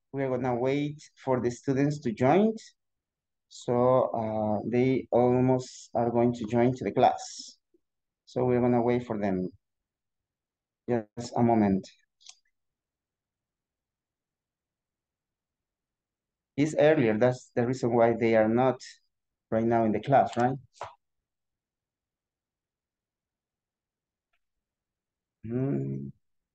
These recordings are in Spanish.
we're gonna wait for the students to join. So they almost are going to join to the class. So we're gonna wait for them. Just a moment. It's earlier, that's the reason why they are not right now in the class, right? Mm.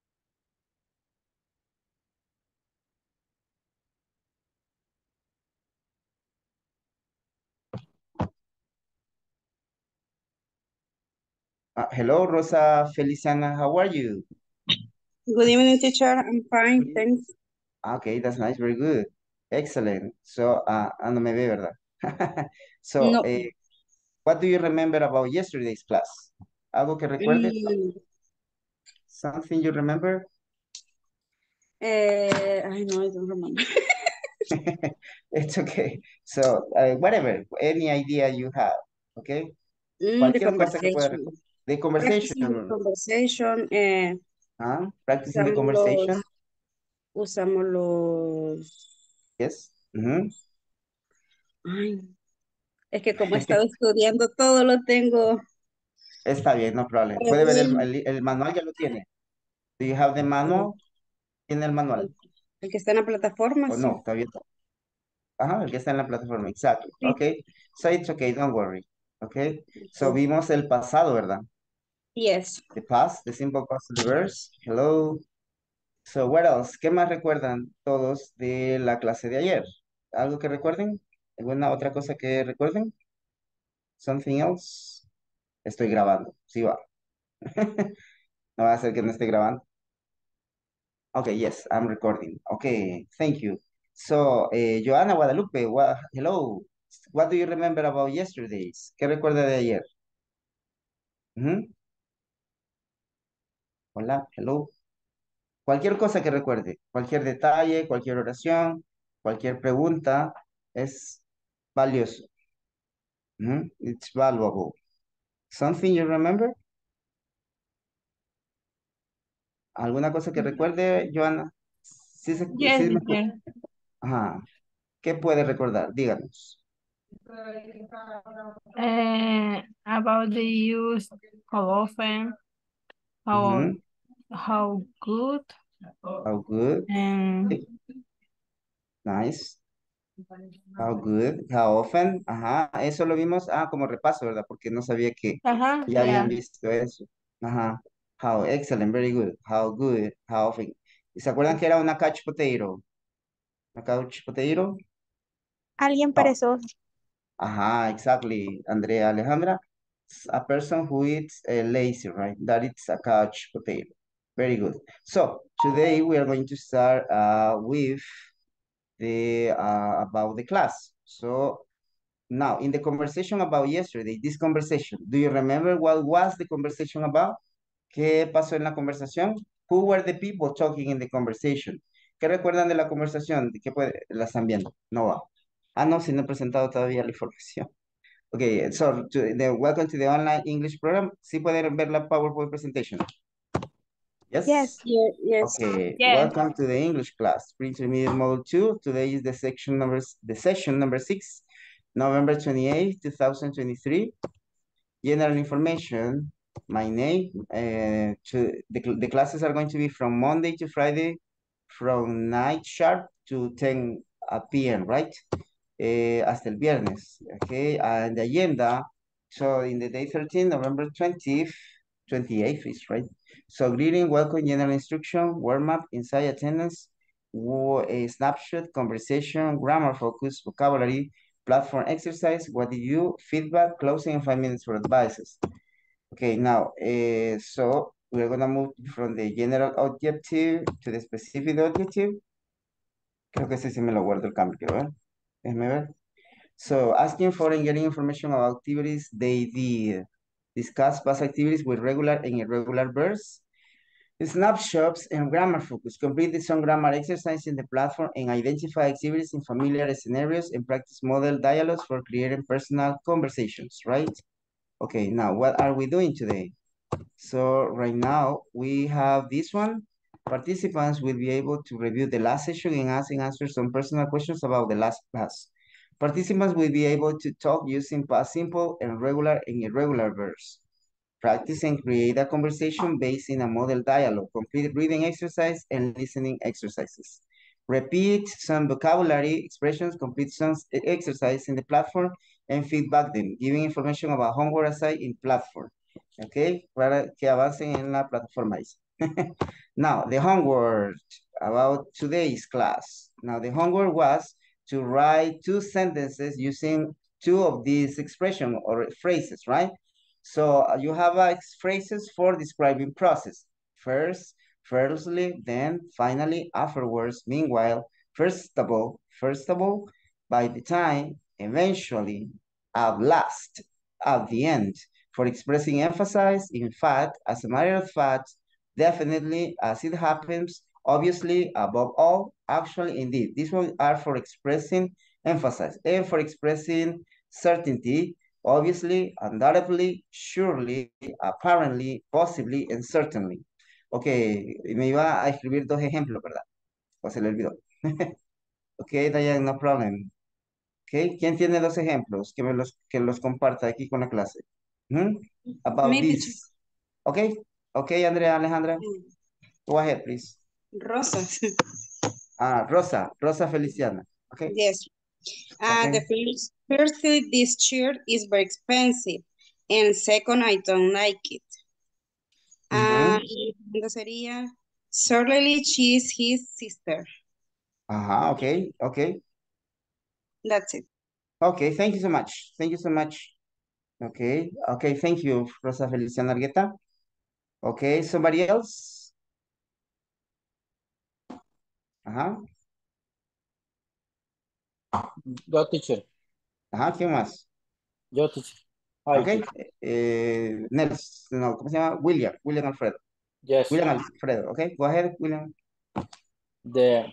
Hello, Rosa Feliciana, how are you? Good evening, teacher. I'm fine, thanks. Okay, that's nice, very good. Excellent. So, no me ve, ¿verdad? So, No, what do you remember about yesterday's class? ¿Algo que recuerde? mm, Something you remember? I know, I don't remember. It's okay. So, whatever, any idea you have, okay? The Cualquier cosa que pueda conversation. recordar. The Practicing the conversation, conversation. practicing the Usamos conversation, usamos los, yes. Mhm. ay, es que como he estado estudiando todo lo tengo Está bien, no problem. Puede ver revuelto. el manual, ya lo tiene. Do you have the manual? ¿Tiene el manual? El que está en la plataforma, ¿O no? sí. Está abierto. Ajá, el que está en la plataforma, exacto. Sí. Okay, so it's okay, don't worry. Okay, so Okay. vimos el pasado, ¿verdad? Yes. The past, the simple past reverse. Hello. So what else? ¿Qué más recuerdan todos de la clase de ayer? ¿Algo que recuerden? ¿Alguna otra cosa que recuerden? Something else? Estoy grabando, sí va. No va a ser que no esté grabando. Okay, yes, I'm recording. Okay, thank you. So, Joana Guadalupe, hello. What do you remember about yesterday's? ¿Qué recuerda de ayer? Ujú. Hola, hello. Cualquier cosa que recuerde, cualquier detalle, cualquier oración, cualquier pregunta es valioso. Ujú. It's valuable. Something you remember? ¿Alguna cosa que recuerde, Joana? Sí, Yes, sí teacher. Ajá. ¿Qué puede recordar? Díganos. About the use, how often, how Ujú. how good, How good. and Sí, nice. How good, how often, ajá, eso lo vimos, como repaso, ¿verdad? Porque no sabía que ya habían yeah. visto eso. Ajá, how, excellent, very good, how good, how often. ¿Y se acuerdan que era una couch potato? ¿Una couch potato? Alguien No. perezoso. Ajá, exactly, Andrea Alejandra. A person who eats lazy, right? That it's a couch potato. Very good. So, today we are going to start with the about the class. So, now, in the conversation about yesterday, this conversation, do you remember what was the conversation about? ¿Qué pasó en la conversación? Who were the people talking in the conversation? ¿Qué recuerdan de la conversación? ¿De qué la están viendo? No va. No, si no he presentado todavía la información. Okay, so welcome to the online English program. ¿Sí pueden ver la PowerPoint presentation? Yes? Yes. Yes. Okay, Yes. welcome to the English class, pre-intermediate model 2. Today is the session number 6, November 28th, 2023. General information, my name, the classes are going to be from Monday to Friday, from 9 sharp to 10 p.m., right? Hasta el viernes, okay? And the agenda, so in the day 13, November 20th, 28th is right. So greeting, welcome, general instruction, warm-up, inside attendance, a snapshot, conversation, grammar focus, vocabulary, platform exercise, what did you, feedback, closing, and 5 minutes for advices. Okay, now, so we're gonna move from the general objective to the specific objective. Creo que ese sí me lo guardo el cambio, quiero ver. Déjeme ver. So, asking for and getting information about activities they did. Discuss past activities with regular and irregular verbs. Snapshots and grammar focus. Complete some grammar exercise in the platform and identify activities in familiar scenarios and practice model dialogues for creating personal conversations, right? Okay, now what are we doing today? So right now we have this one. Participants will be able to review the last session and ask and answer some personal questions about the last class. Participants will be able to talk using past simple and regular and irregular verbs. Practice and create a conversation based in a model dialogue, complete reading exercise and listening exercises. Repeat some vocabulary expressions, complete some exercise in the platform and feedback them, giving information about homework assigned in platform. Okay, para que avancen en la plataforma. Now, the homework about today's class. Now, the homework was to write 2 sentences using 2 of these expressions or phrases, right? So you have phrases for describing process. First, firstly, then, finally, afterwards, meanwhile, first of all, by the time, eventually, at last, at the end, for expressing emphasis, in fact, as a matter of fact, definitely, as it happens, obviously, above all, actually, indeed. These ones are for expressing emphasis and for expressing certainty, obviously, undoubtedly, surely, apparently, possibly, and certainly. Ok, me iba a escribir 2 ejemplos, ¿verdad? O se le olvidó. Ok, Diane, no problem. Ok, ¿quién tiene 2 ejemplos? Que los comparta aquí con la clase. About Me, teacher. this. Ok, ok, Andrea, Alejandra. Go ahead, please. Rosa. Rosa Feliciana. Okay. Yes. Okay. The firstly, this shirt is very expensive. And second, I don't like it. Y segundo sería, certainly she is his sister. Okay, okay. That's it. Okay, thank you so much. Thank you so much. Okay, okay, thank you, Rosa Feliciana Argueta. Okay, somebody else? Yo, teacher. ¿Quién más? Yo, teacher. Hi, Okay, teacher. ¿cómo se llama? William Alfredo. Yes. William Alfredo, okay, go ahead, William. The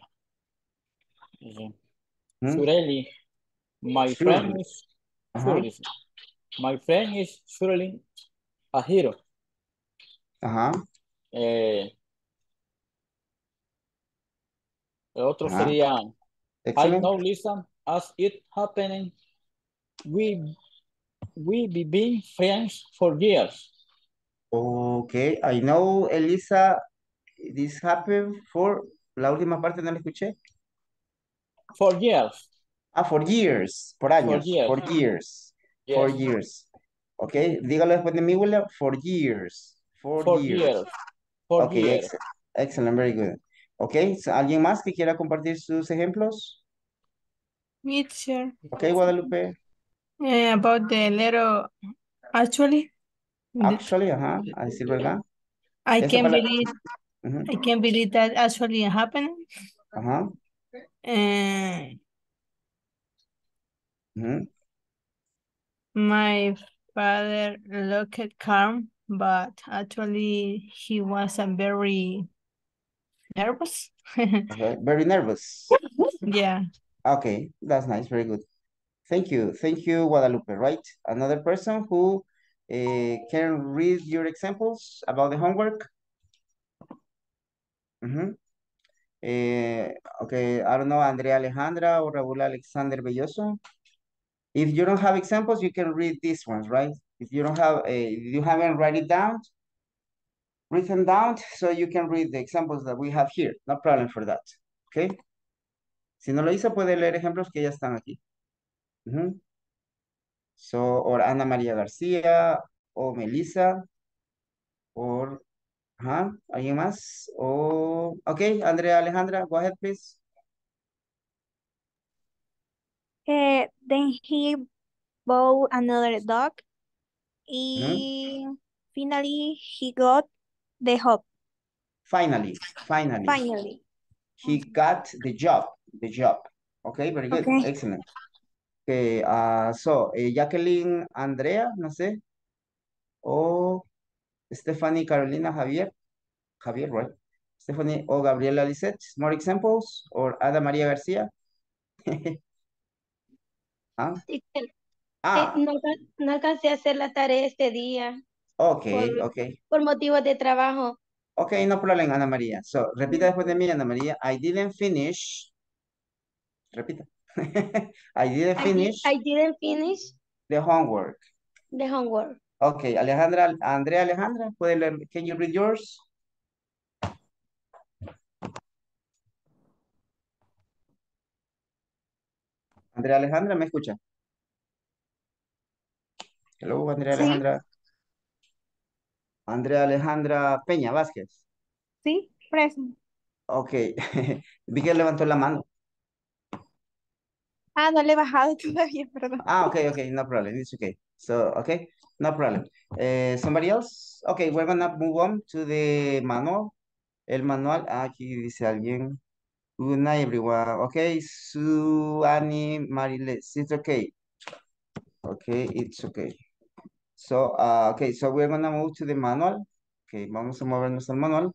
surely, my friend is surely. My friend is surely a hero. El otro sería Excellent. I know, listen, as it happening, we be being friends for years. Okay, I know, Elisa, this happened for, la última parte no la escuché. For years. For years, por años, for years. Yes. For years. Okay, dígalo después de mí, William, for years. For years. For Okay, years. excellent, very good. Okay, so, ¿alguien más que quiera compartir sus ejemplos? Teacher. Okay, Guadalupe. About the letter, actually. Actually, a decir verdad. I Esa can't palabra- believe, I can't believe that actually happened. My father looked calm, but actually he was very nervous. Okay, very nervous. Yeah. Okay, that's nice, very good. Thank you, Guadalupe, right? Another person who can read your examples about the homework? Okay, I don't know, Andrea Alejandra or Raúl Alexander Belloso. If you don't have examples, you can read these ones, right? If you don't have, if you haven't written down, so you can read the examples that we have here. No problem for that, okay? Si no lo hizo, puede leer ejemplos que ya están aquí. So, or Ana María García, o Melissa, or, ¿alguien más? Okay, Andrea Alejandra, go ahead, please. Then he bought another dog. And finally, he got the job. Finally. He got the job. Okay, very good. Okay. Excellent. Okay, so, Jacqueline Andrea, no sé. O Stephanie Carolina Javier, right? Stephanie o Gabriela Lisette, more examples, or Ada María García. No alcancé a hacer la tarea este día. Okay. Por motivos de trabajo. Okay, no problem, Ana María. So, repita después de mí, Ana María. I didn't finish. Repita. I didn't finish I didn't finish the homework. the homework. Okay, Andrea Alejandra, ¿puede leer? Can you read yours? Andrea Alejandra, ¿me escucha? Hello, Andrea Sí, Alejandra. Andrea Alejandra Peña Vázquez. sí, present. Ok, vi que levantó la mano. Ah, no le he bajado todavía, perdón. Ah, okay, no problem. It's okay. So, okay, no problem. Somebody else? Okay, we're gonna move on to the manual. El manual, aquí dice alguien. Good night, everyone. Okay, Sue, Annie, Mariles, it's okay. Okay, it's okay. So, okay, so we're gonna move to the manual. Okay, vamos a movernos al manual.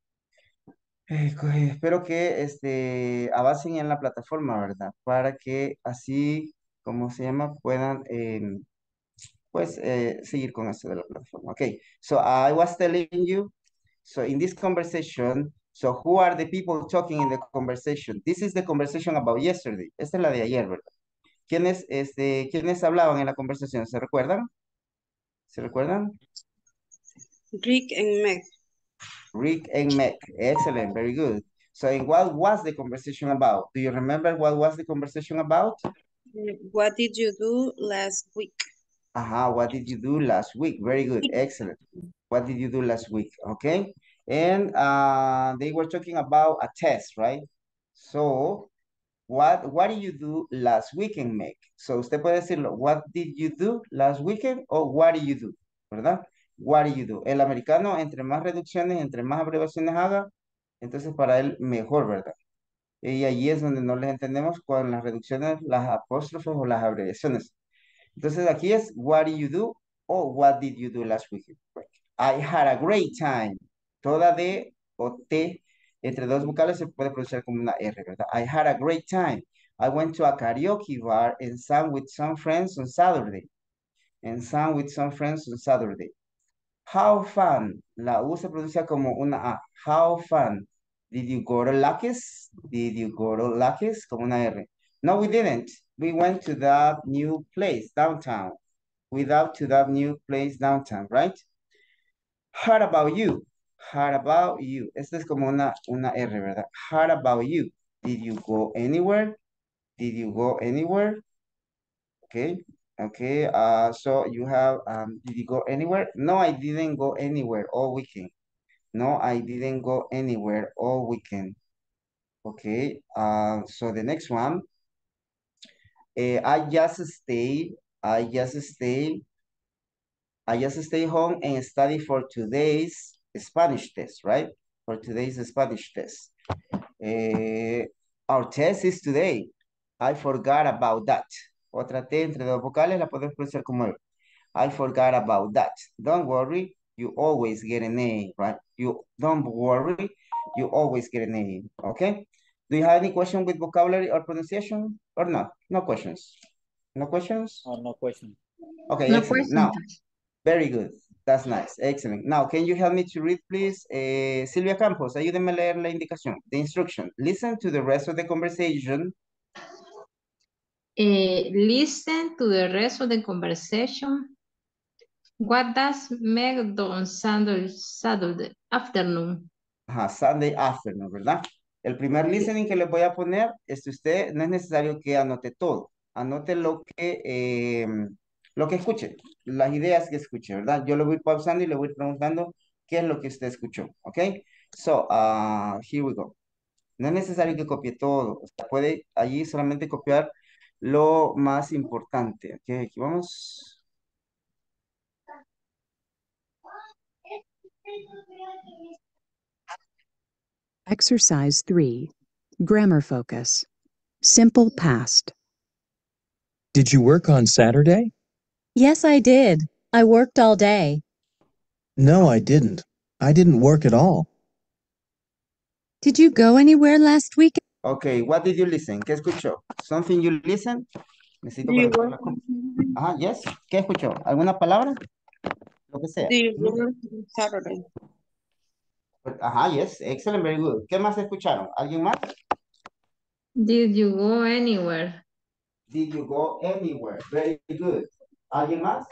Espero que avancen en la plataforma, ¿verdad? Para que así, ¿cómo se llama? Puedan, pues, seguir con esto de la plataforma. Okay, so I was telling you, so in this conversation, so who are the people talking in the conversation? This is the conversation about yesterday. Esta es la de ayer, ¿verdad? ¿Quiénes hablaban en la conversación? ¿Se recuerdan? ¿Se recuerdan? Rick and Meg. Rick and Meg. Excellent, very good. So, what was the conversation about? Do you remember what was the conversation about? What did you do last week? What did you do last week? Very good, excellent. What did you do last week? Okay, and they were talking about a test, right? So, what did you do last weekend, Meg? So, usted puede decirlo, what did you do last weekend? O what did you do, ¿verdad? What did you do? El americano, entre más reducciones, entre más abreviaciones haga, entonces para él mejor, ¿verdad? Y allí es donde no les entendemos con las reducciones, las apóstrofes o las abreviaciones. Entonces aquí es, what did you do? O what did you do last weekend? I had a great time. Toda D o T entre dos vocales se puede pronunciar como una R, ¿verdad? I had a great time. I went to a karaoke bar and sang with some friends on Saturday. How fun. La U se pronuncia como una A. How fun. Did you go to Lucky's? Did you go to Lucky's? Como una R. No, we didn't. We went to that new place downtown. To that new place downtown, right? How about you? How about you? Esta es como una R, ¿verdad? How about you? Did you go anywhere? Did you go anywhere? Okay. Okay. So you have, did you go anywhere? No, I didn't go anywhere all weekend. No, I didn't go anywhere all weekend. Okay. So the next one, I just stayed home and study for today's Spanish test, right? For today's Spanish test. Our test is today. I forgot about that. Otra T entre dos vocales la podemos pronunciar como él. I forgot about that. Don't worry, you always get an A, right? Don't worry, you always get an A, okay? Do you have any question with vocabulary or pronunciation or not? No questions. No questions? Oh, no question. Okay, No excellent. question. Now, very good. That's nice. Excellent. Now, can you help me to read, please? Silvia Campos, ayúdenme a leer la indicación, the instruction. Listen to the rest of the conversation. Listen to the rest of the conversation. What does Meg do on Saturday afternoon? Sunday afternoon, ¿verdad? El primer listening que les voy a poner, usted no es necesario que anote todo. Anote lo que escuche, las ideas que escuche, ¿verdad? Yo lo voy pausando y le voy preguntando qué es lo que usted escuchó, ¿ok? So, here we go. No es necesario que copie todo. O sea, puede allí solamente copiar lo más importante, ¿ok? Aquí vamos. Exercise 3. Grammar focus. Simple past. Did you work on Saturday? Yes, I did. I worked all day. No, I didn't. I didn't work at all. Did you go anywhere last week? Okay, what did you listen? ¿Qué escuchó? Something you listen? Necesito Do you corregir work la yes. ¿Qué escuchó? ¿Alguna palabra? Lo que sea. Do you work on Saturday? Ajá, yes, excellent, very good. ¿Qué más escucharon? ¿Alguien más? Did you go anywhere? Did you go anywhere? Very good. ¿Alguien más?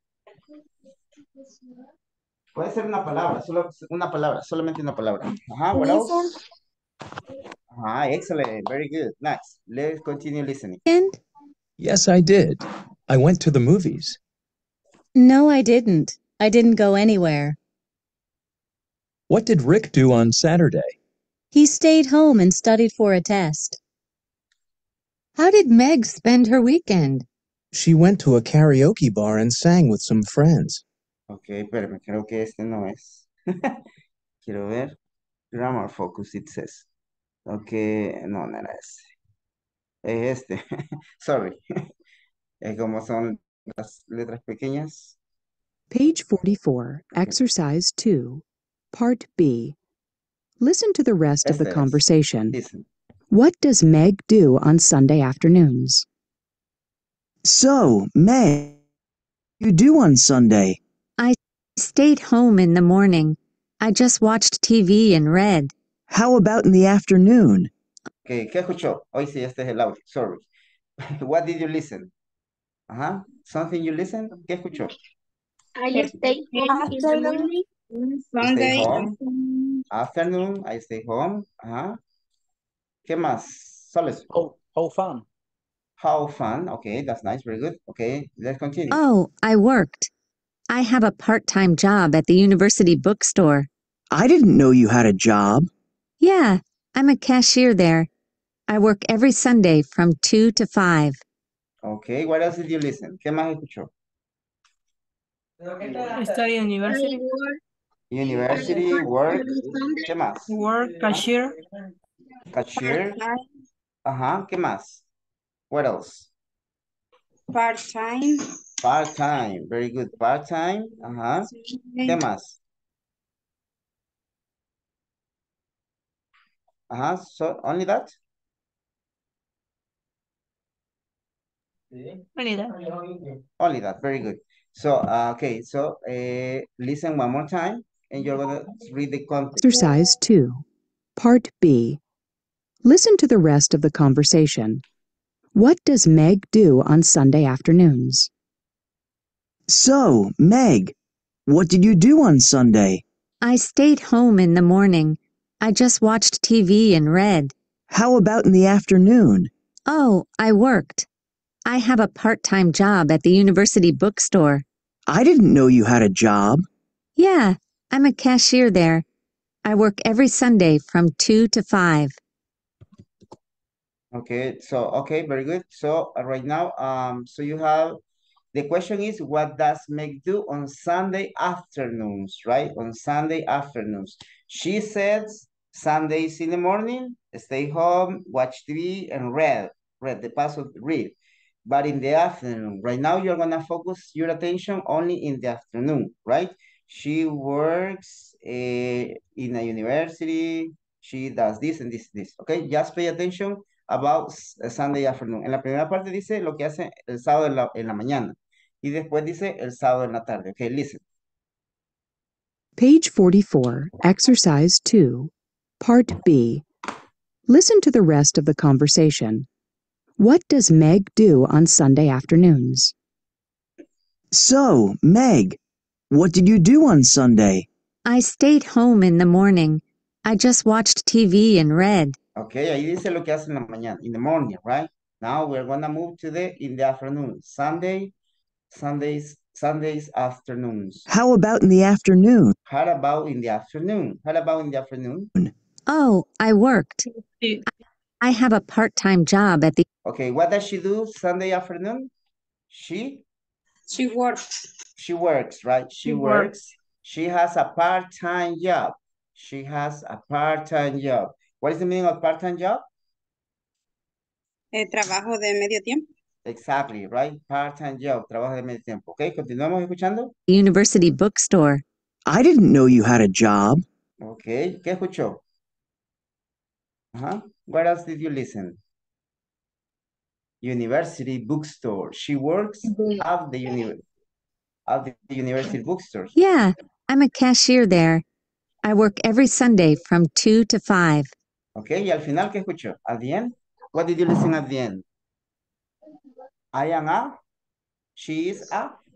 Puede ser una palabra, solo una palabra, solamente una palabra. Ajá, what else? Listen. Ajá, excellent, very good, nice. Let's continue listening. And Yes, I did. I went to the movies. no, I didn't. I didn't go anywhere. What did Rick do on Saturday? He stayed home and studied for a test. How did Meg spend her weekend? She went to a karaoke bar and sang with some friends. Ok, espérame, creo que este no es. Quiero ver. Grammar focus, it says. Ok, no, no era ese. Es este. Sorry. Es como son las letras pequeñas. Page 44, Exercise 2, Part B. Listen to the rest of the Este es. conversation. Listen. What does Meg do on Sunday afternoons? So, Meg, what do you do on Sunday? I stayed home in the morning. I just watched TV and read. How about in the afternoon? Okay, ¿qué escuchó? Hoy sí, este es el audio. Sorry. What did you listen? Ajá. Something you listen? ¿Qué escuchó? I stay home in the morning. Stay Sunday home. Afternoon, I stay home. Ajá. ¿Qué más? Soles. How fun. How fun. Okay, that's nice. Very good. Okay, let's continue. Oh, I worked. I have a part-time job at the university bookstore. I didn't know you had a job. Yeah, I'm a cashier there. I work every Sunday from 2 to 5. Okay, what else did you listen? ¿Qué más escuchó? Study university. University, work. ¿Qué más? Work, cashier. Cashier. Ajá, ¿qué más? What else? Part-time. Part-time. Very good. Part-time. Ajá. ¿Qué más? Ajá, so only that? Only that. Only that. Very good. So, okay, so listen one more time and you're going to read the context. Exercise 2, Part B. Listen to the rest of the conversation. What does Meg do on Sunday afternoons? So, Meg, what did you do on Sunday? I stayed home in the morning. I just watched TV and read. How about in the afternoon? Oh, I worked. I have a part-time job at the university bookstore. I didn't know you had a job. Yeah, I'm a cashier there. I work every Sunday from 2 to 5. Okay, so, okay, very good. So right now, so you have, the question is, what does Meg do on Sunday afternoons, right? On Sunday afternoons. She says Sundays in the morning, stay home, watch TV, and read the password, read. But in the afternoon, right now, you're gonna focus your attention only in the afternoon, right? She works in a university, she does this and this, okay? Just pay attention about Sunday afternoon. En la primera parte dice lo que hace el sábado en la mañana. Y después dice el sábado en la tarde. Okay, listen. Page 44, Exercise 2, Part B. Listen to the rest of the conversation. What does Meg do on Sunday afternoons? So, Meg, what did you do on Sunday? I stayed home in the morning. I just watched TV and read. Okay, ahí dice lo que hace en la mañana, in the morning, right? Now we're gonna move to in the afternoon. Sundays afternoons. How about in the afternoon? How about in the afternoon? How about in the afternoon? Oh, I worked. I have a part-time job at the... Okay, what does she do Sunday afternoon? She works. She works, right? She works. She has a part-time job. She has a part-time job. What is the meaning of part-time job? Trabajo de medio tiempo. Exactly, right? Part-time job, trabajo de medio tiempo. Okay, continuamos escuchando. University bookstore. I didn't know you had a job. Okay, ¿qué escuchó? What else did you listen? University bookstore. She works at the university bookstore. Yeah, I'm a cashier there. I work every Sunday from 2 to 5. Ok, y al final, ¿qué escuchó? At the end, what did you listen at the end? I am she is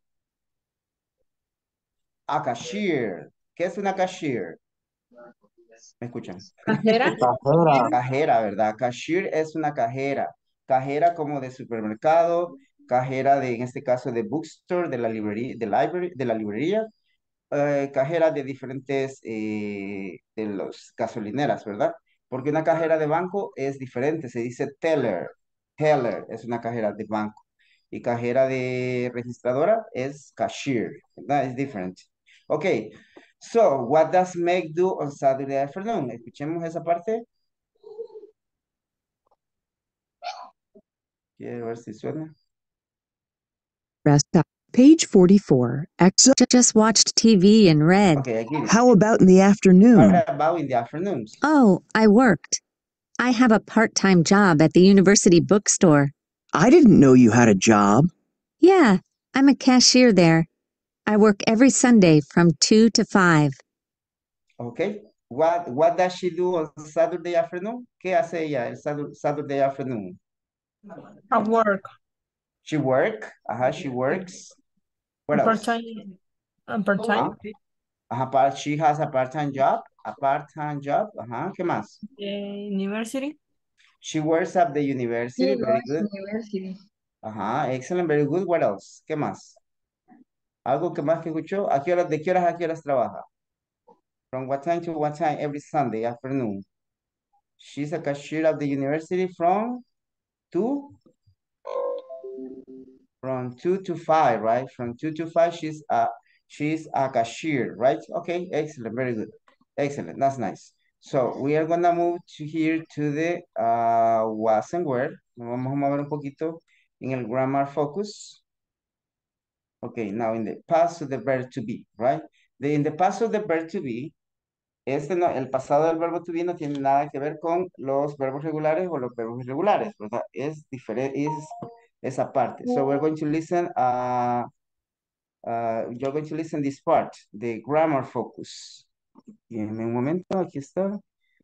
a cashier. ¿Qué es una cashier? ¿Me escuchan? Cajera. Cajera, ¿verdad? Cashier es una cajera. Cajera como de supermercado, cajera de, en este caso, de bookstore, de la librería, de la librería, cajera de diferentes, de los gasolineras, ¿verdad? Porque una cajera de banco es diferente, se dice teller. Teller es una cajera de banco. Y cajera de registradora es cashier, ¿verdad? Es diferente. Ok, so what does Meg do on Saturday afternoon? Escuchemos esa parte. Quiero ver si suena. Rest up. Page 44. Just watched TV and read. Okay, I get it. How about in the afternoon? What about in the afternoons? Oh, I worked. I have a part-time job at the university bookstore. I didn't know you had a job. Yeah, I'm a cashier there. I work every Sunday from 2 to 5. Okay. What does she do on Saturday afternoon? ¿Qué hace ella el Saturday afternoon? At work. She work. She works. What else? Part-time. She has a part-time job. A part-time job. ¿Qué más? University. She works at the university. Very good. University. Excellent. Very good. What else? ¿Qué más? ¿Algo que más que escuchó? ¿De qué horas a qué horas trabaja? From what time to what time every Sunday afternoon? She's a cashier at the university from 2 to 5, right? From 2 to 5, she's a cashier, right? Okay, excellent, very good. Excellent, that's nice. So we are gonna move to the was and were. Nos vamos a mover un poquito en el grammar focus. Okay, now in the past of the verb to be, right? In the past of the verb to be, el pasado del verbo to be no tiene nada que ver con los verbos regulares o los verbos irregulares, ¿verdad? Es diferente, es esa parte. So we're going to listen, you're going to listen this part, the grammar focus. Y en un momento, aquí está.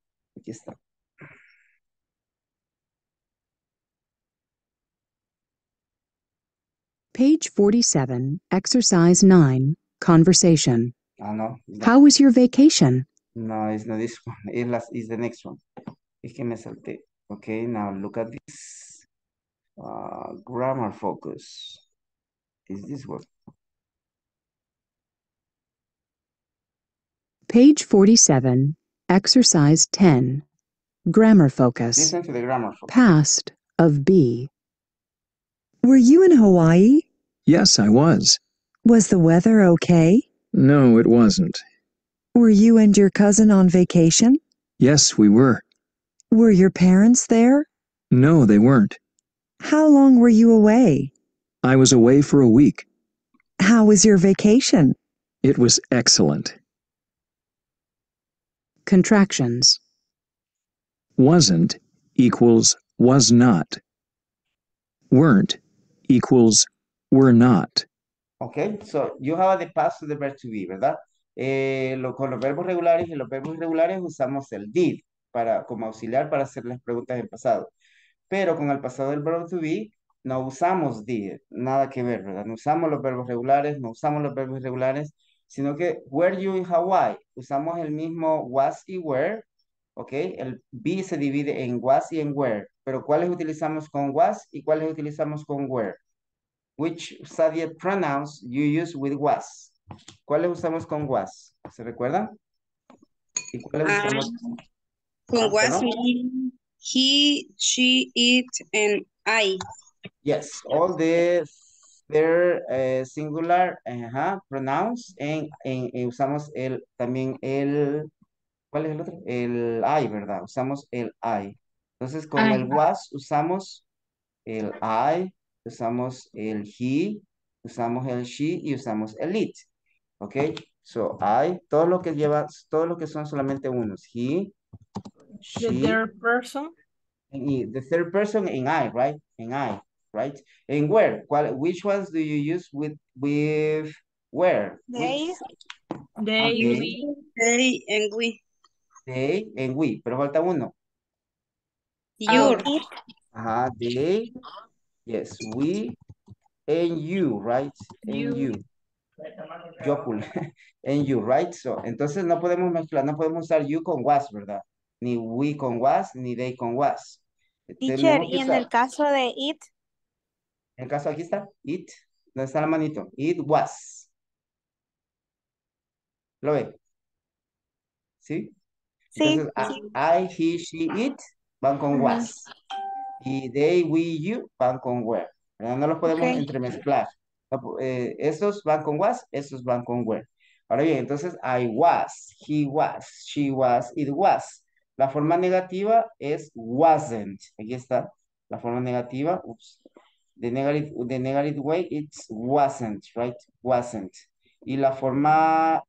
Page 47, Exercise 9, Conversation. No. How was your vacation? No, it's not this one. It's the next one. Es que me salté. Okay, now look at this. Grammar focus. Is this one? Page 47, Exercise 10, Grammar Focus. Listen to the grammar focus. Past of be. Were you in Hawaii? Yes, I was. Was the weather okay? No, it wasn't. Were you and your cousin on vacation? Yes, we were. Were your parents there? No, they weren't. How long were you away? I was away for a week. How was your vacation? It was excellent. Contractions. Wasn't equals was not. Weren't equals were not. Okay, so you have the past of the verb to be, ¿verdad? Con los verbos regulares y los verbos irregulares usamos el did como auxiliar para hacer las preguntas en pasado. Pero con el pasado del verbo to be no usamos did, nada que ver, ¿verdad? No usamos los verbos regulares, no usamos los verbos irregulares, sino que were you in Hawaii? Usamos el mismo was y were, ¿ok? El be se divide en was y en were, pero ¿cuáles utilizamos con was y cuáles utilizamos con were? Which subject pronouns you use with was? ¿Cuáles usamos con was? ¿Se recuerdan? ¿Y cuáles usamos? Con was mean he, she, it, and I. Yes, all their singular pronouns and usamos también el, ¿cuál es el otro? El I, ¿verdad? Usamos el I. Entonces con el was usamos el I, usamos el he, usamos el she y usamos el it. ¿Ok? So I, todo lo que son solamente unos. He, she. The third person. The third person in I, right? In I, right? And where? Which ones do you use with where? They. They, Okay. we, They and we. They and we, pero falta uno. Your. It. Ajá, they, yes, we and you, right? And you. Yo, cool. And you, right? So, entonces no podemos mezclar, no podemos usar you con was, ¿verdad? Ni we con was, ni they con was. Teacher, Tenemos que y en usar, el caso de it, en el caso aquí está, it, ¿dónde está la manito? It was. ¿Lo ve? ¿Sí? sí, Entonces, I, he, she, it, van con Ujú. was. Y they, we, you, van con were. ¿Verdad? No los podemos Ok. entremezclar. Estos van con was, estos van con were. Ahora bien, entonces, I was, he was, she was, it was. La forma negativa es wasn't. Aquí está. La forma negativa, oops. The negative way, it's wasn't, right? Wasn't. Y la forma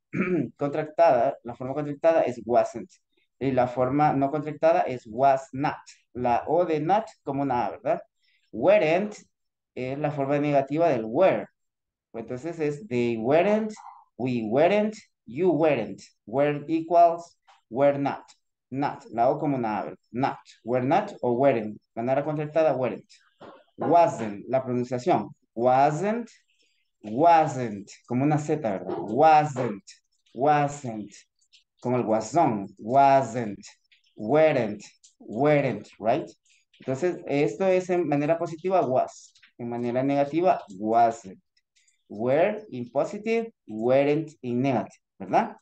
la forma contractada es wasn't. Y la forma no contractada es was not. La O de not como una A, ¿verdad? Weren't es la forma negativa del were. Entonces es they weren't, we weren't, you weren't. Were equals were not. Not. La O como una A, ¿verdad? Not. Were not o weren't. Manera contractada, weren't. Wasn't. La pronunciación. Wasn't. Wasn't. Como una Z, ¿verdad? Wasn't. Wasn't. Como el guasón, wasn't, weren't, right? Entonces, esto es en manera positiva, was. En manera negativa, wasn't. Were in positive, weren't in negative, ¿verdad?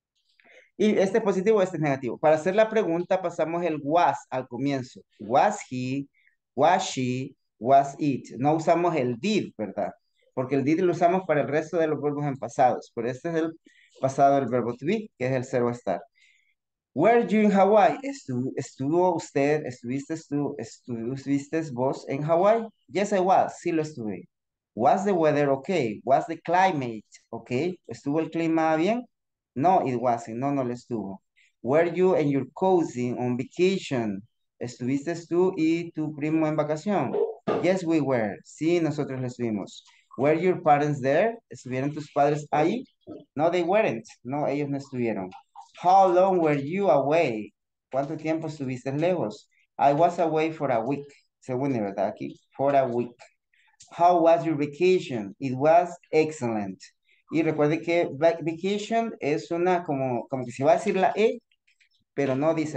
Y este es positivo, este es negativo. Para hacer la pregunta, pasamos el was al comienzo. Was he, was she, was it. No usamos el did, ¿verdad? Porque el did lo usamos para el resto de los verbos en pasados. Pero este es el pasado del verbo to be, que es el ser o estar. Were you in Hawaii? ¿Estuvo usted, estuviste vos en Hawaii? Yes, I was. Sí lo estuve. Was the weather okay? Was the climate okay? ¿Estuvo el clima bien? No, it wasn't. No, no lo estuvo. Were you and your cousin on vacation? ¿Estuviste tú y tu primo en vacación? Yes, we were. Sí, nosotros lo estuvimos. Were your parents there? ¿Estuvieron tus padres ahí? No, they weren't. No, ellos no estuvieron. How long were you away? ¿Cuánto tiempo estuviste lejos? I was away for a week. Según verdad aquí. For a week. How was your vacation? It was excellent. Y recuerde que vacation es una como que se va a decir la E, pero no dice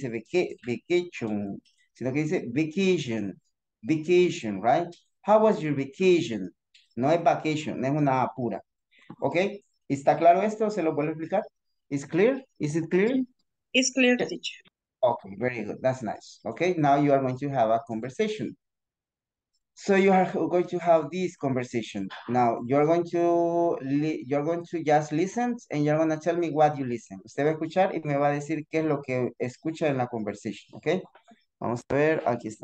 vacation, sino que dice vacation. Vacation, right? How was your vacation? No es vacation, no es una A pura. ¿Ok? ¿Está claro esto? ¿Se lo vuelvo a explicar? ¿Is clear? Is it clear? It's clear, Yes. teacher. Okay, very good. That's nice. Okay, now you are going to have a conversation. So you are going to have this conversation. Now you're going to just listen and you're going to tell me what you listen. Usted va a escuchar y me va a decir qué es lo que escucha en la conversation, ¿ok? Vamos a ver, aquí está.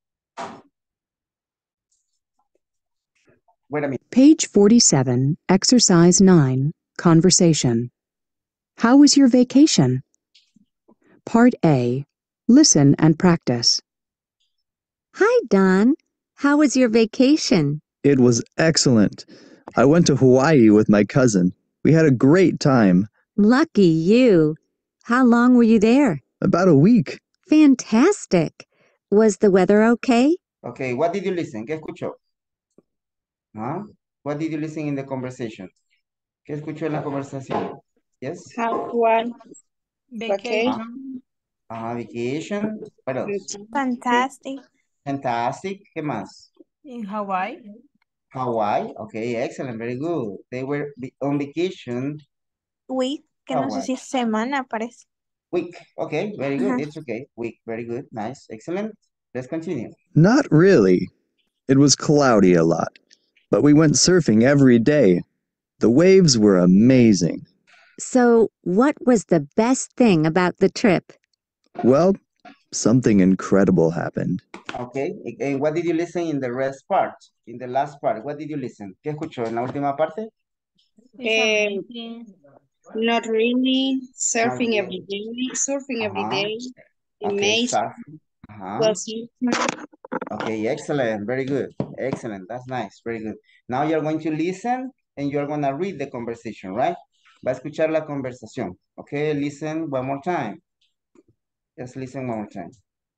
Wait a minute. Page 47, Exercise 9, Conversation. How was your vacation? Part A, Listen and Practice. Hi, Don. How was your vacation? It was excellent. I went to Hawaii with my cousin. We had a great time. Lucky you. How long were you there? About a week. Fantastic. Was the weather okay? Okay, what did you listen? ¿Qué escuchó? ¿Ah? What did you listen in the conversation? ¿Qué escuchó en la conversación? Yes? How was vacation, Vacation. What else? fantastic. Fantastic. ¿Qué más? in Hawaii, Hawaii. Okay, excellent. Very good. They were on vacation. Week, que no sé Hawaii. si es semana, parece. Week. Okay, very good. Ajá. It's okay. Week. Very good. Nice. Excellent. Let's continue. Not really. It was cloudy a lot, but we went surfing every day. The waves were amazing. So, what was the best thing about the trip? Well, something incredible happened. Okay. And what did you listen in the rest part? In the last part, what did you listen? ¿Qué escuchó en la última parte? it's amazing. not really surfing Okay. every day, surfing every Uh-huh. day, Okay, amazing, Uh-huh. well, Okay, excellent. Very good. Excellent. That's nice. Very good. Now you're going to listen and you're going to read the conversation, right? Va a escuchar la conversación. Okay, listen one more time. Just listen one more time.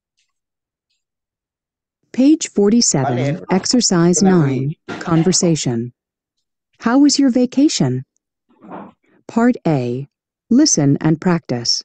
Page Va a 47, leer. Exercise Van a oír. 9, Conversation. How was your vacation? Part A, Listen and Practice.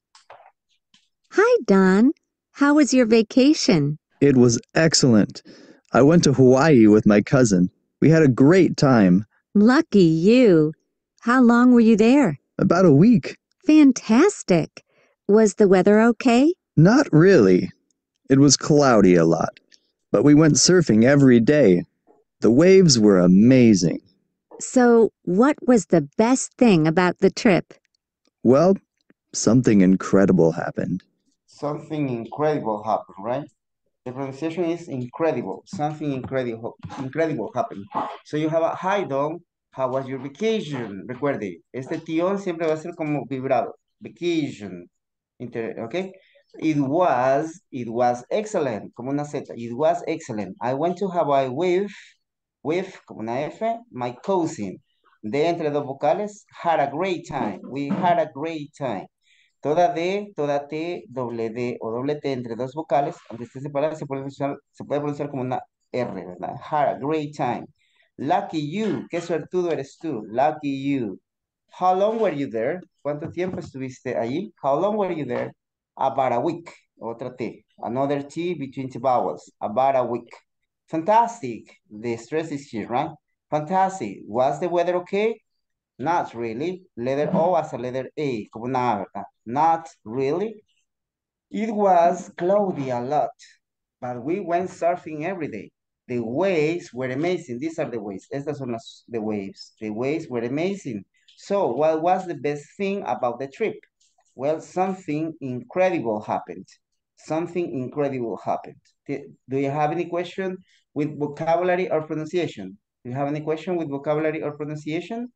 Hi, Don. How was your vacation? It was excellent. I went to Hawaii with my cousin. We had a great time. Lucky you. How long were you there? About a week. Fantastic. Was the weather okay? Not really. It was cloudy a lot, but we went surfing every day. The waves were amazing. So, what was the best thing about the trip? Well, something incredible happened. Something incredible happened, right? The pronunciation is incredible. Something incredible happened. So you have a hi, Don. How was your vacation? Recuerde, este tion siempre va a ser como vibrado. Vacation. Okay? It was excellent. Como una Z. It was excellent. I went to Hawaii with, como una F, my cousin. De entre dos vocales, had a great time. We had a great time. Toda D, toda T, doble D o doble T entre dos vocales, aunque esté separada, se puede pronunciar como una R, ¿verdad? Had a great time. Lucky you. Qué suertudo eres tú. Lucky you. How long were you there? ¿Cuánto tiempo estuviste allí? How long were you there? About a week. Otra T. Another T between two vowels. About a week. Fantastic. The stress is here, right? Fantastic. Was the weather okay? Not really. Letter O as a letter A, como una A, ¿verdad? Not really. It was cloudy a lot, but we went surfing every day. The waves were amazing. These are the waves. Estas son the waves. The waves were amazing. So, what was the best thing about the trip? Well, something incredible happened. Something incredible happened. Do you have any question with vocabulary or pronunciation? Do you have any question with vocabulary or pronunciation?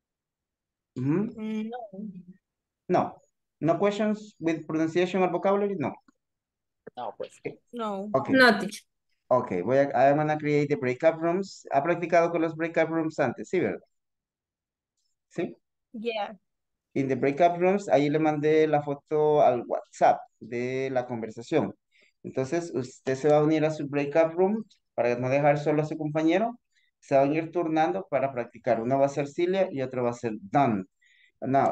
No. No. No questions with pronunciation or vocabulary? No. No, pues. No. Okay. No, teacher. Okay, I'm gonna create the breakup rooms. ¿Ha practicado con los breakup rooms antes? Sí, ¿verdad? ¿Sí? Yeah. En the breakup rooms, ahí le mandé la foto al WhatsApp de la conversación. Entonces, usted se va a unir a su breakup room para no dejar solo a su compañero. Se van a ir turnando para practicar. Uno va a ser Cilia y otro va a ser Don. No,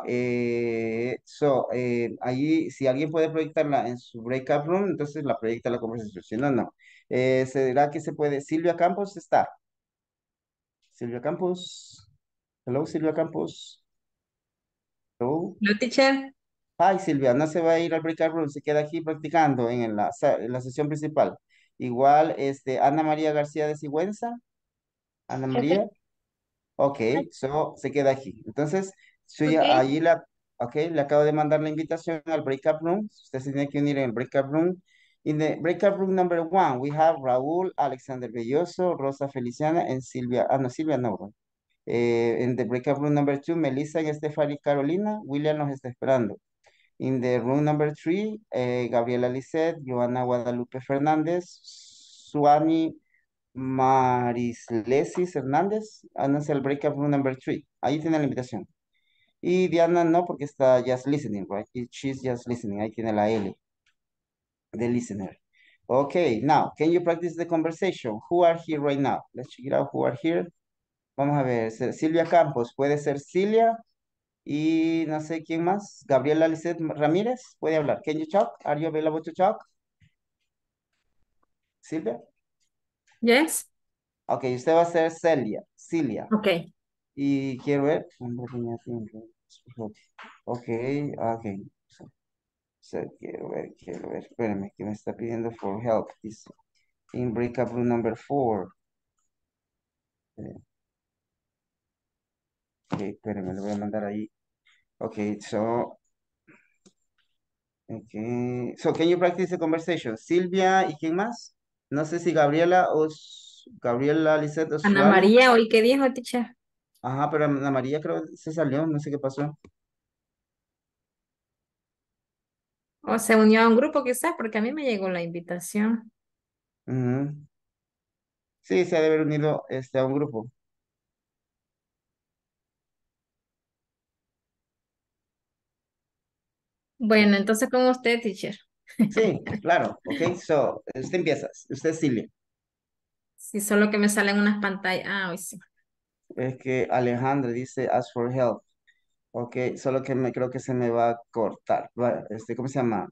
ahí, si alguien puede proyectarla en su breakup room, entonces la proyecta la conversación. Si no, no. ¿Será que se puede? Silvia Campos está. Silvia Campos. Hello, Silvia Campos. Hello. No, teacher. Hi, Silvia, no se va a ir al breakout room, se queda aquí practicando en la sesión principal. Igual, Ana María García de Sigüenza. Ana María. Ok, se queda aquí. Entonces, ahí le acabo de mandar la invitación al breakout room. Usted se tiene que unir en el breakout room. In the breakout room number 1, we have Raúl, Alexander Belloso, Rosa Feliciana, and Silvia. No, Silvia no. In the breakout room number 2, Melissa y Estefany Carolina. William nos está esperando. In the room number 3, Gabriela Lisset, Joana Guadalupe Fernández, Suani Marislesis Hernández, háganse el breakup room number 3. Ahí tiene la invitación. Y Diana no, porque está just listening, right? She's just listening. Ahí tiene la L, the listener. Okay, now, can you practice the conversation? Who are here right now? Let's check it out. Who are here? Vamos a ver. Silvia Campos, puede ser Cilia. Y no sé quién más. Gabriela Lisset Ramírez, puede hablar. Can you talk? Are you available to talk? Silvia? Yes. Ok, usted va a ser Cilia. Okay. Y quiero ver. Ok, ok. Quiero ver. Espérame, que me está pidiendo for help. Dice, in breakup room number 4. Ok, espérame, lo voy a mandar ahí. Ok, okay. So, can you practice the conversation? Silvia, ¿y quién más? No sé si Gabriela o Gabriela Lisset o Ana Suani. María, ¿hoy qué dijo, teacher? Ajá, pero Ana María creo que se salió, no sé qué pasó. O se unió a un grupo quizás, porque a mí me llegó la invitación. Ujú. Sí, se ha de haber unido a un grupo. Bueno, entonces con usted, teacher. Sí, claro. Ok, so, usted empieza. Usted es Silvia. Sí, solo que me salen unas pantallas. Ah, hoy sí. Es que Alejandra dice ask for help. Ok, solo que creo que se me va a cortar. ¿Cómo se llama?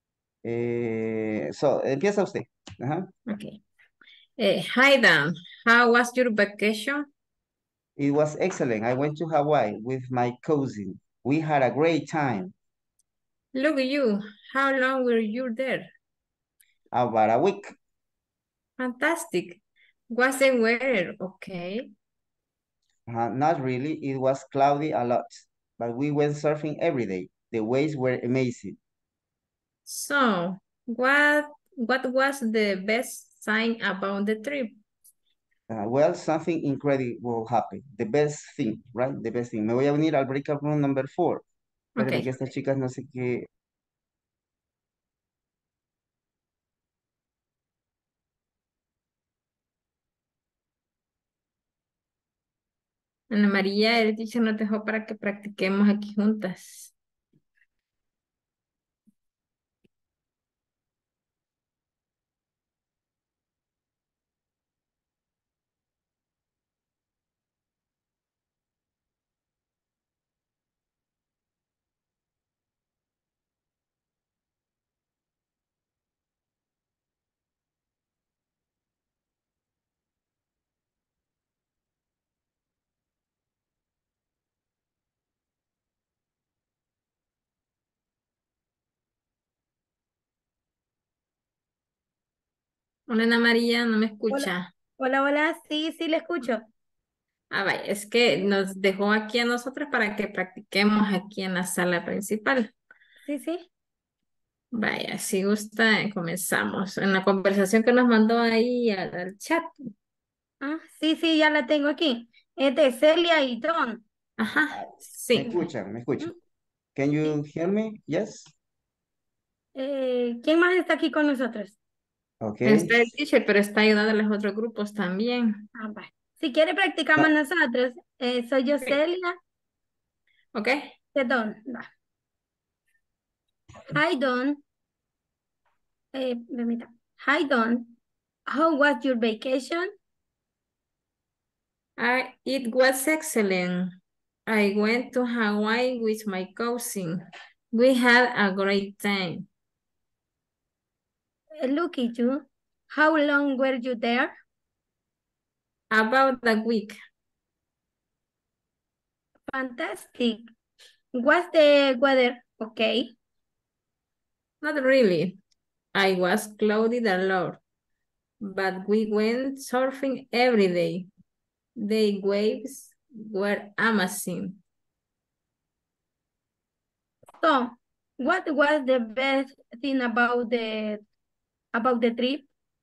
Empieza usted. Ajá. Okay. Hi, Dan. How was your vacation? It was excellent. I went to Hawaii with my cousin. We had a great time. Look at you. How long were you there? About a week. Fantastic. Was the weather okay? Not really. It was cloudy a lot, but we went surfing every day. The waves were amazing. So, what was the best sign about the trip? Well, something incredible happened. The best thing, right? The best thing. Me voy a unir al breakout room number 4. Espérame que Okay. estas chicas no sé qué. Ana María, el teacher nos dejó para que practiquemos aquí juntas. Hola Ana María, no me Hola, escucha. hola, hola, sí, sí, le escucho. Ah, vaya, es que nos dejó aquí a nosotros para que practiquemos aquí en la sala principal. Sí, sí. Vaya, si gusta, comenzamos. En la conversación que nos mandó ahí al chat. Ah, sí, sí, ya la tengo aquí. Es de Celia y Don. Ajá, Me sí. escuchan, me escuchan. Mm, Can you sí. hear me? Yes. ¿Quién más está aquí con nosotros? Okay. Está el teacher, pero está ayudando a los otros grupos también. Ah, va. Si quiere practicamos Ah, nosotros. Soy yo Sí. Celia ¿Ok? de Don. Va. Hi, Don. Permítame. Hi, Don. How was your vacation? It was excellent. I went to Hawaii with my cousin. We had a great time. Look at you. How long were you there? About a week. Fantastic. Was the weather okay? Not really. I was clouded a lot, but we went surfing every day. The waves were amazing. So, what was the best thing about the trip?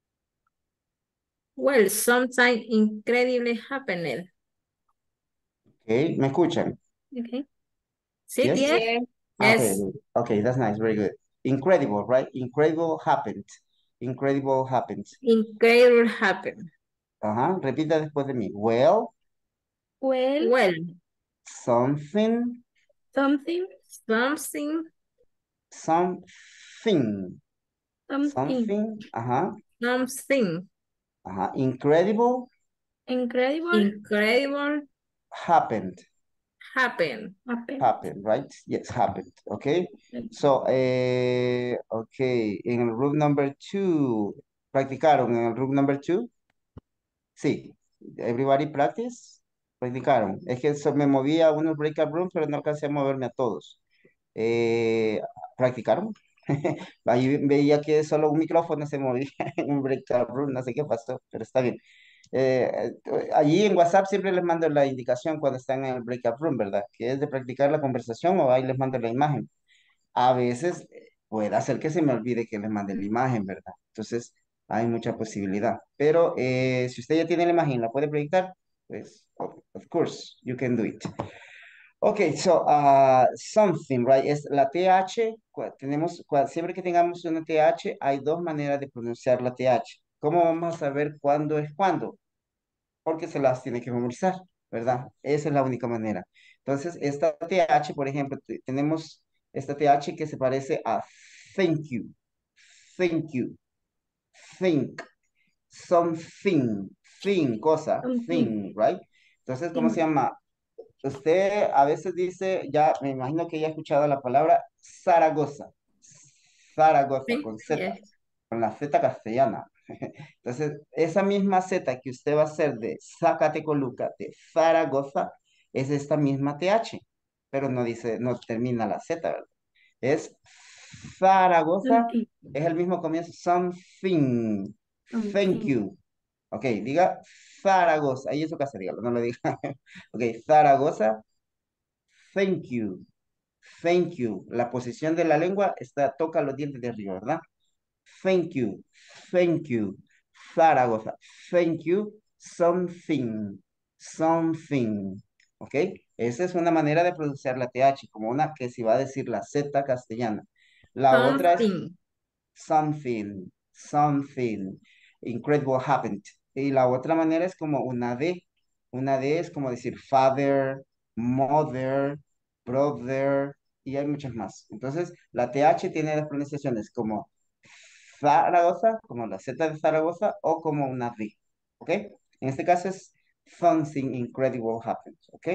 Well, something incredibly happened. okay, me escuchan. Okay. Sí, Yes. Yes. teacher. Okay, Yes. okay, that's nice, very good. Incredible, right? Incredible happened. Incredible happened. Incredible happened. Ajá, repita después de mí. Well, Well, Well, something, something, something, something, something ajá, something ajá, incredible incredible incredible happened. happened. happened. Happened, right? Yes, happened. Okay. So, okay, in el room number 2, ¿practicaron en el room number 2? Sí. Everybody practice? Practicaron. Es que me movía a unos breakout rooms, pero no alcancé a moverme a todos. ¿Practicaron? Ahí veía que solo un micrófono se movía en un breakout room, no sé qué pasó, pero está bien. Allí en WhatsApp siempre les mando la indicación cuando están en el breakout room, ¿verdad? Que es de practicar la conversación o ahí les mando la imagen. A veces puede hacer que se me olvide que les mande la imagen, ¿verdad? Entonces hay mucha posibilidad. Pero si usted ya tiene la imagen, la puede proyectar, pues of course you can do it. Okay, so something, right? Es la TH, siempre que tengamos una TH, hay dos maneras de pronunciar la TH. ¿Cómo vamos a saber cuándo es cuándo? Porque se las tiene que memorizar, ¿verdad? Esa es la única manera. Entonces, esta TH, por ejemplo, tenemos esta TH que se parece a thank you, think, something, thing, cosa, thing, right? Entonces, ¿cómo se llama? Usted a veces dice, ya me imagino que ya ha escuchado la palabra Zaragoza. Zaragoza, con Z, con la Z castellana. Entonces, esa misma Z que usted va a hacer de Zacatecoluca, de Zaragoza, es esta misma TH, pero no dice, no termina la Z, ¿verdad? Es Zaragoza, es el mismo comienzo, something, thank you. Ok, diga Zaragoza, ahí en su casa, dígalo, no lo diga. Ok, Zaragoza, thank you, thank you. La posición de la lengua toca los dientes de arriba, ¿verdad? Thank you, Zaragoza, thank you, something, something. ¿Ok? Esa es una manera de pronunciar la TH, como una que se va a decir la Z castellana. La otra es something, something, incredible happened. Y la otra manera es como una D. Una D es como decir father, mother, brother, y hay muchas más. Entonces, la TH tiene las pronunciaciones como Zaragoza, como la Z de Zaragoza, o como una D. ¿Ok? En este caso es something incredible happened. ¿Ok?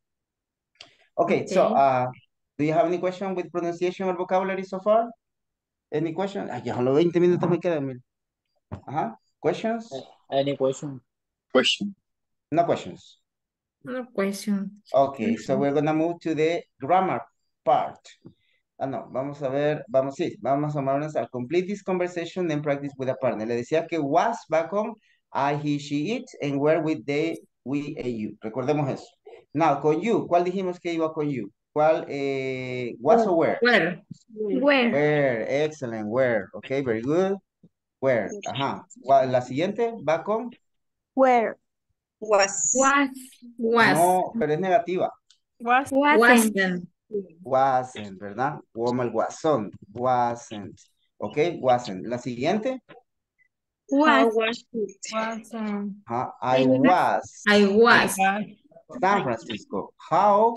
Okay, so, do you have any question with pronunciation or vocabulary so far? Any question? Ay, ya solo 20 minutos me quedan, mira. Ajá. Questions? Any question? Question. No questions. No question. Okay, so we're gonna move to the grammar part. No, vamos a ver, vamos a movernos a complete this conversation and practice with a partner. Le decía que was va con I, he, she, it, and where with they, we, and you. Recordemos eso. Now, con you, ¿cuál dijimos que iba con you? ¿Cuál, was o where? Where? Where, excellent, where. Okay, very good. Where, ajá. La siguiente va con Where. Was. no, pero es negativa. Wasn't. Wasn't, ¿verdad? Como el guasón. Wasn't. Ok, wasn't. La siguiente. How was it? Ajá, I was. San Francisco. How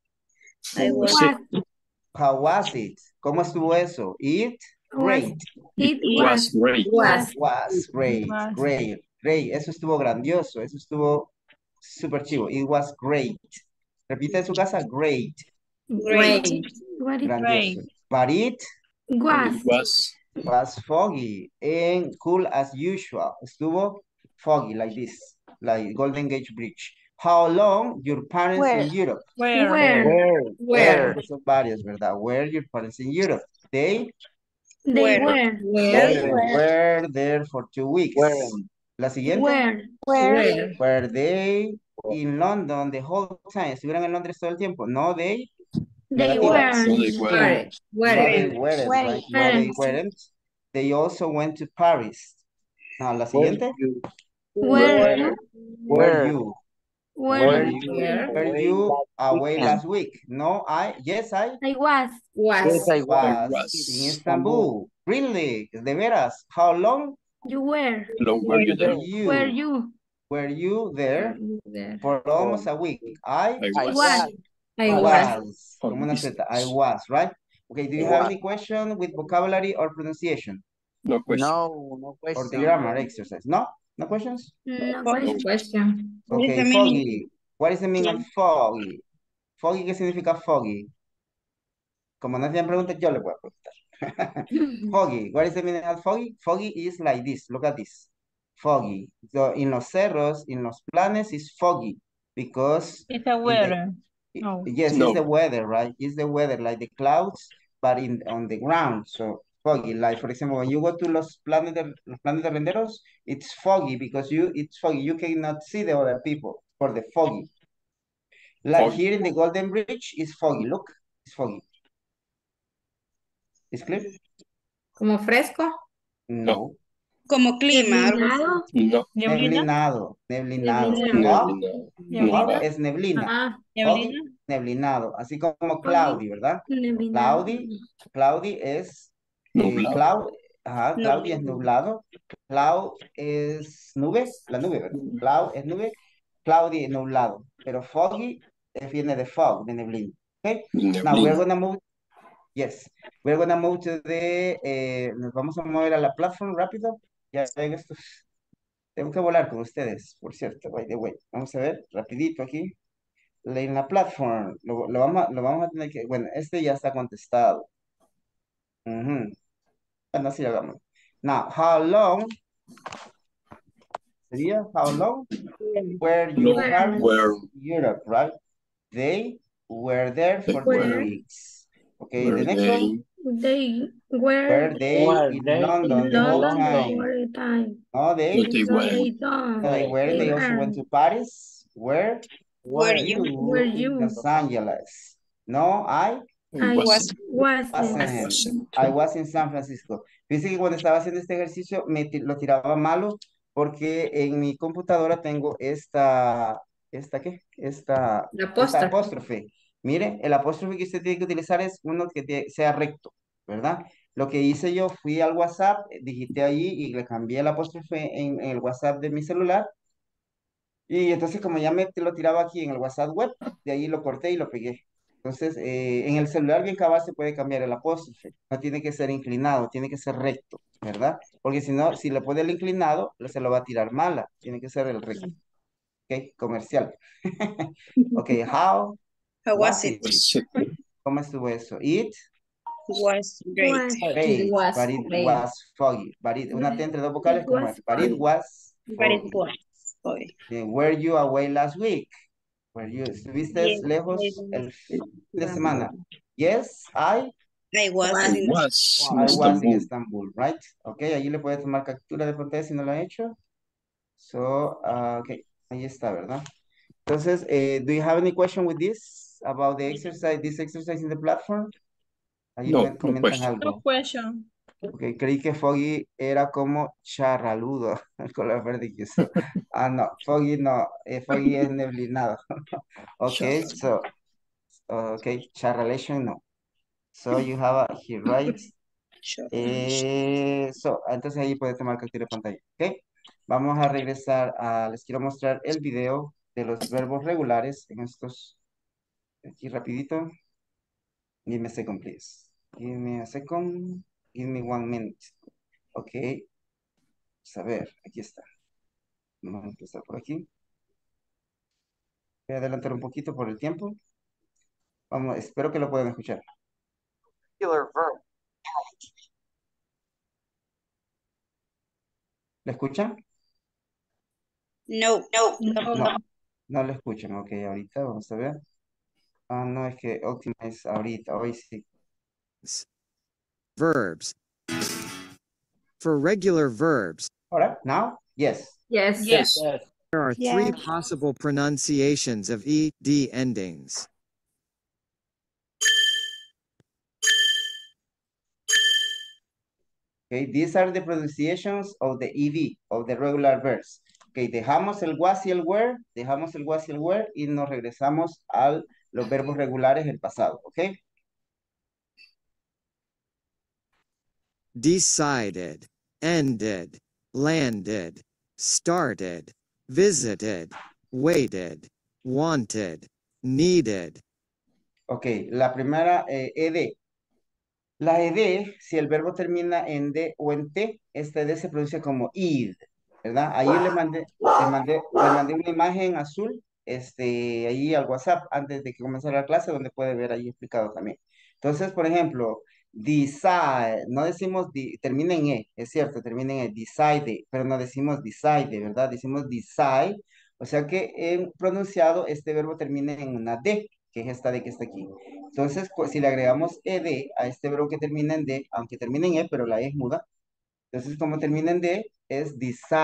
was it? ¿Cómo estuvo eso? It great. It was great. Was great. Great. Great. Eso estuvo grandioso. Eso estuvo súper chivo. It was great. Repita en su casa. Great. Grandioso. But it was foggy and cool as usual. Estuvo foggy like this. Like Golden Gate Bridge. How long your parents in Europe? Where? Son varios, ¿verdad? Where your parents in Europe? They were there for 2 weeks. La siguiente. Were they in London the whole time? ¿Estuvieron en Londres todo el tiempo? No, they weren't. Right? No, they weren't. They also went to Paris. Now, la siguiente. Were you away last week? No, I was. In Istanbul. Really? ¿De veras? How long? You were. Were you there? Were you there for almost a week? I was. Como una Z. I was, right? Okay, do you have any question with vocabulary or pronunciation? No question. No question. Or the grammar exercise? No? No questions? No question. Okay, foggy. What is the meaning of foggy? Foggy, ¿qué significa foggy? Como no tienen preguntas, yo le voy a preguntar. Foggy. What is the meaning of foggy? Foggy is like this. Look at this. Foggy. So in los cerros, in los planes, is foggy because it's the weather. Yes, it's the weather, right? It's the weather, like the clouds, but on the ground. So foggy. Like for example, when you go to los planes de renderos, it's foggy because it's foggy. You cannot see the other people for the foggy. Like foggy. Here in the Golden Bridge, it's foggy. Look, it's foggy. ¿Es clear? ¿Como fresco? No. Como clima. No. Neblinado. No, es neblina. Neblinado. Así como cloudy, ¿verdad? Cloudy es cloud. Ajá, cloudy es nublado. Cloud es nube, la nube, ¿verdad? Cloud es nube. Cloudy es nublado. Pero foggy viene de fog, de neblina. Okay? Now we're gonna move. Yes. We're gonna move to the, nos vamos a mover a la platform rápido. Ya ven estos. Tengo que volar con ustedes, por cierto, by the way. Vamos a ver, rapidito aquí. En la platform, lo vamos a tener que, bueno, este ya está contestado. Ujú. Bueno, así hagamos. Now, how long, sería, how long were your No, parents where in Europe, right? They were there for 2 Where weeks. Okay, the were next one, they were were they Were in they London in the in whole London the London? time? whole time. No, where they No, went? they don't. no, they weren't. They also went to Paris. Where Were you Were in you? Los Angeles? No, I I Wasn't. wasn't. wasn't. I was in San Francisco. Dice que cuando estaba haciendo este ejercicio lo tiraba malo porque en mi computadora tengo ¿qué? Esta apóstrofe. Mire, el apóstrofe que usted tiene que utilizar es uno que sea recto, ¿verdad? Lo que hice yo, fui al WhatsApp, digité allí y le cambié el apóstrofe en el WhatsApp de mi celular. Y entonces como ya lo tiraba aquí en el WhatsApp web, de ahí lo corté y lo pegué. Entonces, en el celular bien cabal se puede cambiar el apóstrofe. No tiene que ser inclinado, tiene que ser recto, ¿verdad? Porque si no, si le pone el inclinado, se lo va a tirar mala. Tiene que ser el recto. ¿Ok? Comercial. Ok, how was it? Was it? ¿Cómo estuvo eso? It Was great, but it was foggy. Una T entre dos vocales, It como was es. But it fun. was foggy. Were you away last week? ¿Estuviste lejos el fin de semana? Yes, I Was in was in Istanbul. Istanbul, right? Ok, allí le puede tomar captura de pantalla si no lo ha hecho. So, ok, ahí está, ¿verdad? Entonces, do you have any question with this about the exercise, this exercise in the platform? Ahí No, me no comentan question. algo. Ok, creí que Foggy era como charraludo, el color verde que usó. Ah, no, Foggy no, Foggy es neblinado. Okay, so, okay, charrelation, no. So you have he writes. Entonces ahí puede tomar captura de pantalla. Ok, vamos a regresar les quiero mostrar el video de los verbos regulares en estos, aquí rapidito. Give me a second, please. Give me a second. Give me 1 minute. Ok, a ver, aquí está. Vamos a empezar por aquí. Voy a adelantar un poquito por el tiempo. Vamos, espero que lo puedan escuchar. ¿Le escuchan? No. No lo escuchan. Ok, ahorita vamos a ver. Ah, no, es que Optima es ahorita, hoy sí. Verbs. For regular verbs, Ahora, now? Yes. Yes. Yes. there are three Yes. possible pronunciations of ed endings. Okay, these are the pronunciations of the ed, of the regular verbs. Ok, dejamos el was y el were, y nos regresamos a los verbos regulares del pasado, ok? Decided, ended, landed, started, visited, waited, wanted, needed. Ok, la primera, ed. La ed, si el verbo termina en d o en t, esta ed se pronuncia como id, ¿verdad? Ahí le mandé una imagen azul, ahí al WhatsApp, antes de que comenzara la clase, donde puede ver ahí explicado también. Entonces, por ejemplo, decide, no decimos, termina en e, es cierto, termina en e, decide, pero no decimos decide, ¿verdad? Decimos decide, o sea que en pronunciado este verbo termina en una d, que es esta de que está aquí. Entonces, pues, si le agregamos ed a este verbo que termina en d, aunque termine en e, pero la e es muda, entonces como termina en d, es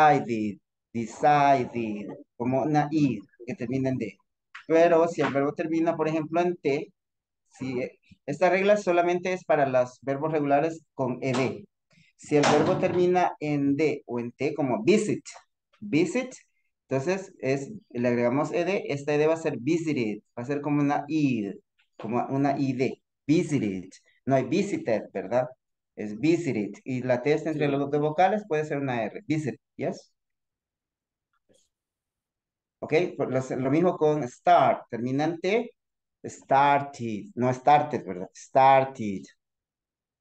decided, como una id que termina en d. Pero si el verbo termina, por ejemplo, en t, si, esta regla solamente es para los verbos regulares con ed. Si el verbo termina en d o en t, como visit, entonces le agregamos ed, esta ed va a ser visited, va a ser como una id, como una id, visited. No hay visited, ¿verdad? Es visited. Y la T está entre los dos vocales, puede ser una R. Visit, ¿yes? Ok, lo mismo con start, termina en T, started, no started, ¿verdad? Started,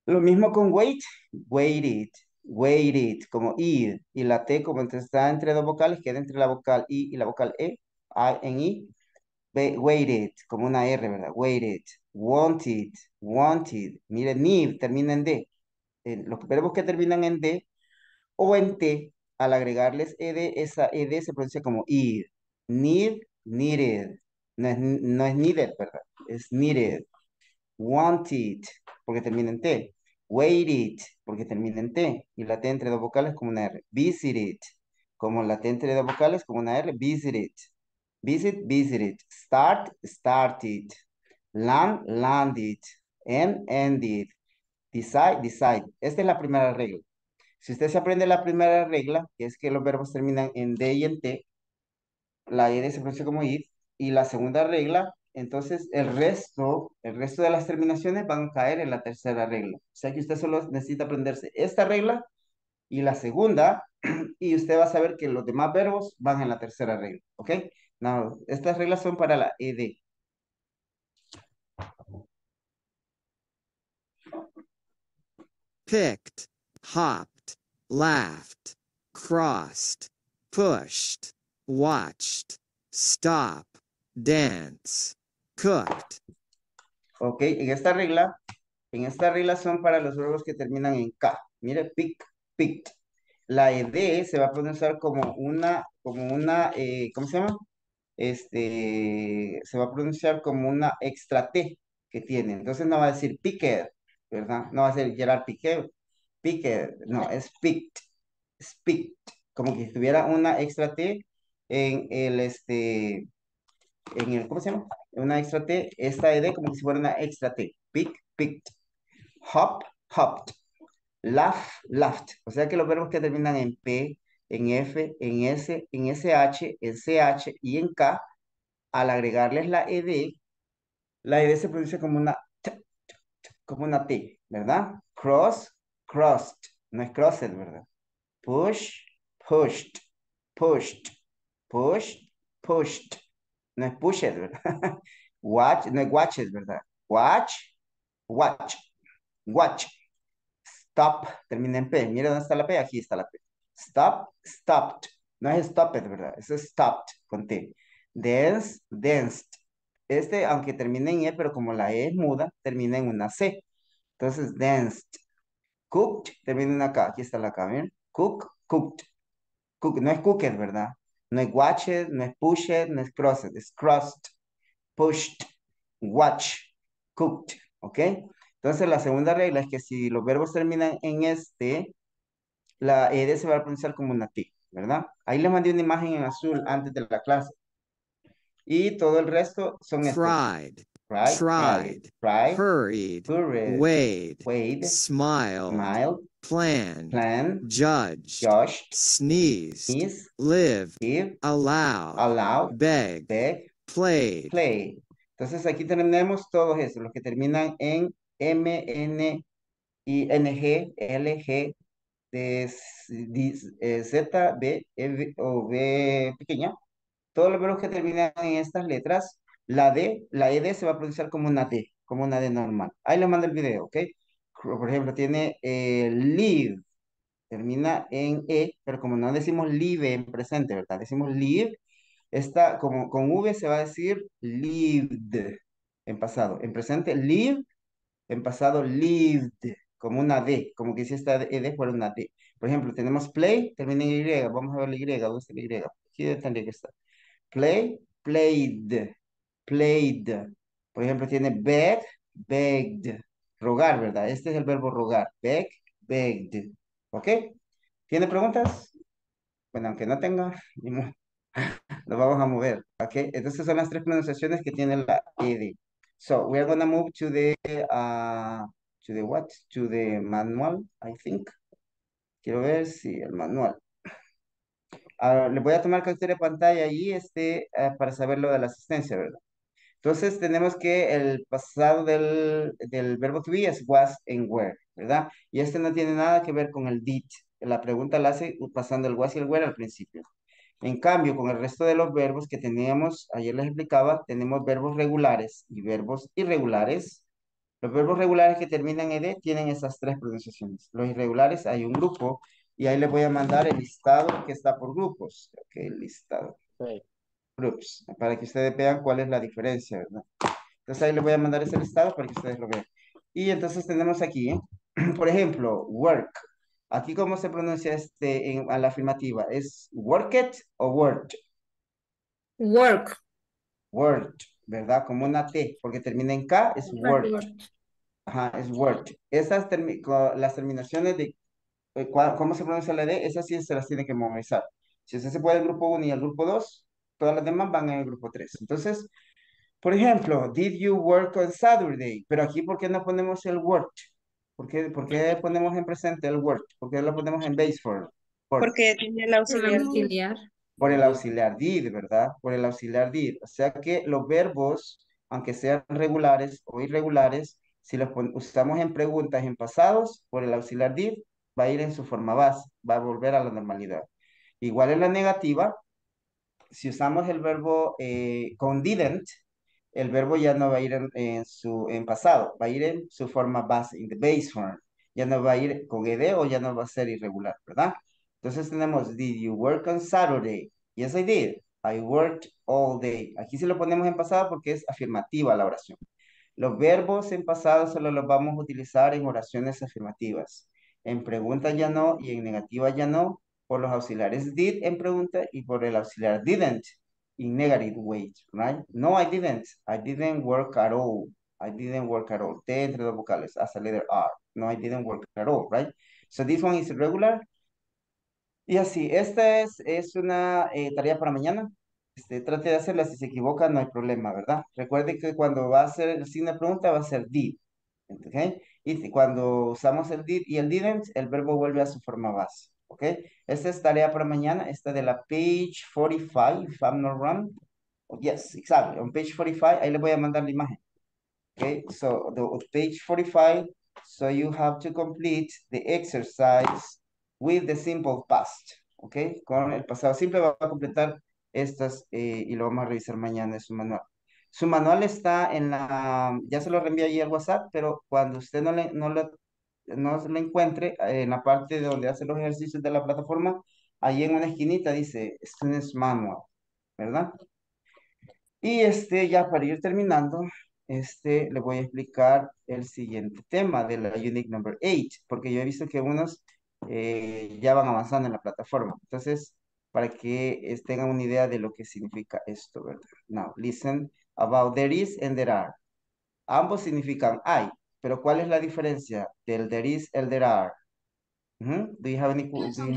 Lo mismo con wait, waited, waited, como id. Y la T, como está entre dos vocales, queda entre la vocal I y la vocal E, en I. Waited, como una R, ¿verdad? Waited, wanted, wanted. Mire, need termina en D. Los verbos que terminan en D o en T, al agregarles ed, esa ed se pronuncia como id. Need, needed. No es needed, ¿verdad? Es needed. Wanted, porque termina en T. Waited, porque termina en T. Y la T entre dos vocales como una R. Visited, como la T entre dos vocales como una R. Visited. Visit, visited. Start, started. Land, landed. End, ended. Decide, decide. Esta es la primera regla. Si usted se aprende la primera regla, que es que los verbos terminan en D y en T, la ed se pronuncia como id, y la segunda regla, entonces el resto de las terminaciones van a caer en la tercera regla. O sea que usted solo necesita aprenderse esta regla y la segunda, y usted va a saber que los demás verbos van en la tercera regla, ¿ok? Now, estas reglas son para la ed. Picked, hopped, laughed, crossed, pushed, watched, stop, dance, cooked. Ok, en esta regla son para los verbos que terminan en K. Mire, pick, picked. La ed se va a pronunciar ¿cómo se llama? Se va a pronunciar como una extra T que tiene. Entonces no va a decir picked, ¿verdad? No va a ser Gerard Piqué, picked, no, es picked, es picked, como que si tuviera una extra T ¿cómo se llama? Una extra T, esta ed como si fuera una extra T. Pick, picked. Hop, hopped. Laugh, laughed. O sea que los verbos que terminan en P, en F, en S, en SH, en CH y en K, al agregarles la ed se pronuncia como una como una T, ¿verdad? Cross, crossed. No es crossed, ¿verdad? Push, pushed, pushed, pushed, pushed. No es pushed, ¿verdad? Watch, no es watches, ¿verdad? Watch, watch, watch. Stop, termina en P. Mira dónde está la P, aquí está la P. Stop, stopped. No es stopped, ¿verdad? Eso es stopped con T. Dance, danced. Aunque termine en E, pero como la E es muda, termina en una C. Entonces, danced. Cooked, termina en una K. Aquí está la K, ¿ven? Cook, cooked. Cook, no es cooked, ¿verdad? No es watched, no es pushed, no es crossed. Es crossed, pushed, watch, cooked. ¿Ok? Entonces, la segunda regla es que si los verbos terminan en la ed se va a pronunciar como una T, ¿verdad? Ahí les mandé una imagen en azul antes de la clase. Y todo el resto son estos. Cried, Cried, cried, hurried, hurried, weighed, smiled, planned, judged, sneezed, lived, allowed, begged, played. play. Entonces aquí tenemos todos esos, los que terminan en M, N, I, N, G, L, G, Z, B, o B pequeña. Todos los verbos que terminan en estas letras, la ED se va a pronunciar como una D normal. Ahí les mando el video, ¿ok? Por ejemplo, tiene live, termina en E, pero como no decimos live en presente, ¿verdad? Decimos live, como con V se va a decir lived en pasado. En presente, live, en pasado, lived, como una D, como que si esta ED fuera una D. Por ejemplo, tenemos play, termina en Y, vamos a ver la Y, ¿dónde está la Y? Aquí tendría que estar. Play, played, played. Por ejemplo, tiene beg, begged. Rogar, ¿verdad? Este es el verbo rogar. Beg, begged. ¿Ok? ¿Tiene preguntas? Bueno, aunque no tenga, ni modo, nos vamos a mover. ¿Ok? Entonces son las tres pronunciaciones que tiene la ed. So, we are gonna move to the what? To the manual, I think. Quiero ver si el manual. Le voy a tomar captura de pantalla ahí para saber lo de la asistencia, ¿verdad? Entonces tenemos que el pasado del verbo to be es was and were, ¿verdad? Y este no tiene nada que ver con el did. La pregunta la hace pasando el was y el were al principio. En cambio, con el resto de los verbos que teníamos, ayer les explicaba, tenemos verbos regulares y verbos irregulares. Los verbos regulares que terminan en ed tienen esas tres pronunciaciones. Los irregulares hay un grupo y ahí les voy a mandar el listado que está por grupos. Ok, listado. Okay. Groups, para que ustedes vean cuál es la diferencia, ¿verdad? Entonces ahí les voy a mandar ese listado para que ustedes lo vean. Y entonces tenemos aquí, por ejemplo, work. Aquí, ¿cómo se pronuncia a la afirmativa? ¿Es work it o work? Work. Work, ¿verdad? Como una T, porque termina en K, es work. Ajá, es work. Las terminaciones de cómo se pronuncia la D, esas sí se las tiene que memorizar. Si usted se puede el grupo 1 y el grupo 2, todas las demás van en el grupo 3. Entonces, por ejemplo, did you work on Saturday? Pero aquí, ¿por qué no ponemos el work? ¿Por qué ponemos en presente el work? ¿Por qué lo ponemos en base form? Porque tiene el auxiliar. Auxiliar. Por el auxiliar did, ¿verdad? Por el auxiliar did. O sea que los verbos, aunque sean regulares o irregulares, si los usamos en preguntas en pasados, por el auxiliar did, va a ir en su forma base, va a volver a la normalidad. Igual en la negativa, si usamos el verbo con didn't, el verbo ya no va a ir en pasado, va a ir en su forma base, in the base form. Ya no va a ir con ed o ya no va a ser irregular, ¿verdad? Entonces tenemos, did you work on Saturday? Yes, I did. I worked all day. Aquí sí lo ponemos en pasado porque es afirmativa la oración. Los verbos en pasado solo los vamos a utilizar en oraciones afirmativas. En pregunta ya no y en negativa ya no, por los auxiliares did en pregunta y por el auxiliar didn't in negative way, right? No, I didn't. I didn't work at all. I didn't work at all. T entre dos vocales, as a letter R. No, I didn't work at all, right? So this one is irregular. Y así, esta es una tarea para mañana. Trate de hacerla, si se equivoca no hay problema, ¿verdad? Recuerde que cuando va a ser el signo de pregunta va a ser did, ¿ok? Y cuando usamos el did y el didn't, el verbo vuelve a su forma base, ¿ok? Esta es tarea para mañana, esta de la page 45, if I'm not wrong. Oh, yes, exactly, on page 45, ahí le voy a mandar la imagen. Okay, so the page 45, so you have to complete the exercise with the simple past, okay? Con el pasado simple va a completar estas y lo vamos a revisar mañana en su manual. Su manual está ya se lo reenvié ahí al WhatsApp, pero cuando usted no lo encuentre, en la parte de donde hace los ejercicios de la plataforma, ahí en una esquinita dice Students Manual, ¿verdad? Y ya para ir terminando, le voy a explicar el siguiente tema de la Unique Number 8, porque yo he visto que unos ya van avanzando en la plataforma. Entonces, para que tengan una idea de lo que significa esto, ¿verdad? Now, listen about there is and there are. Ambos significan hay, pero ¿cuál es la diferencia del there is y el there are? Do you have any?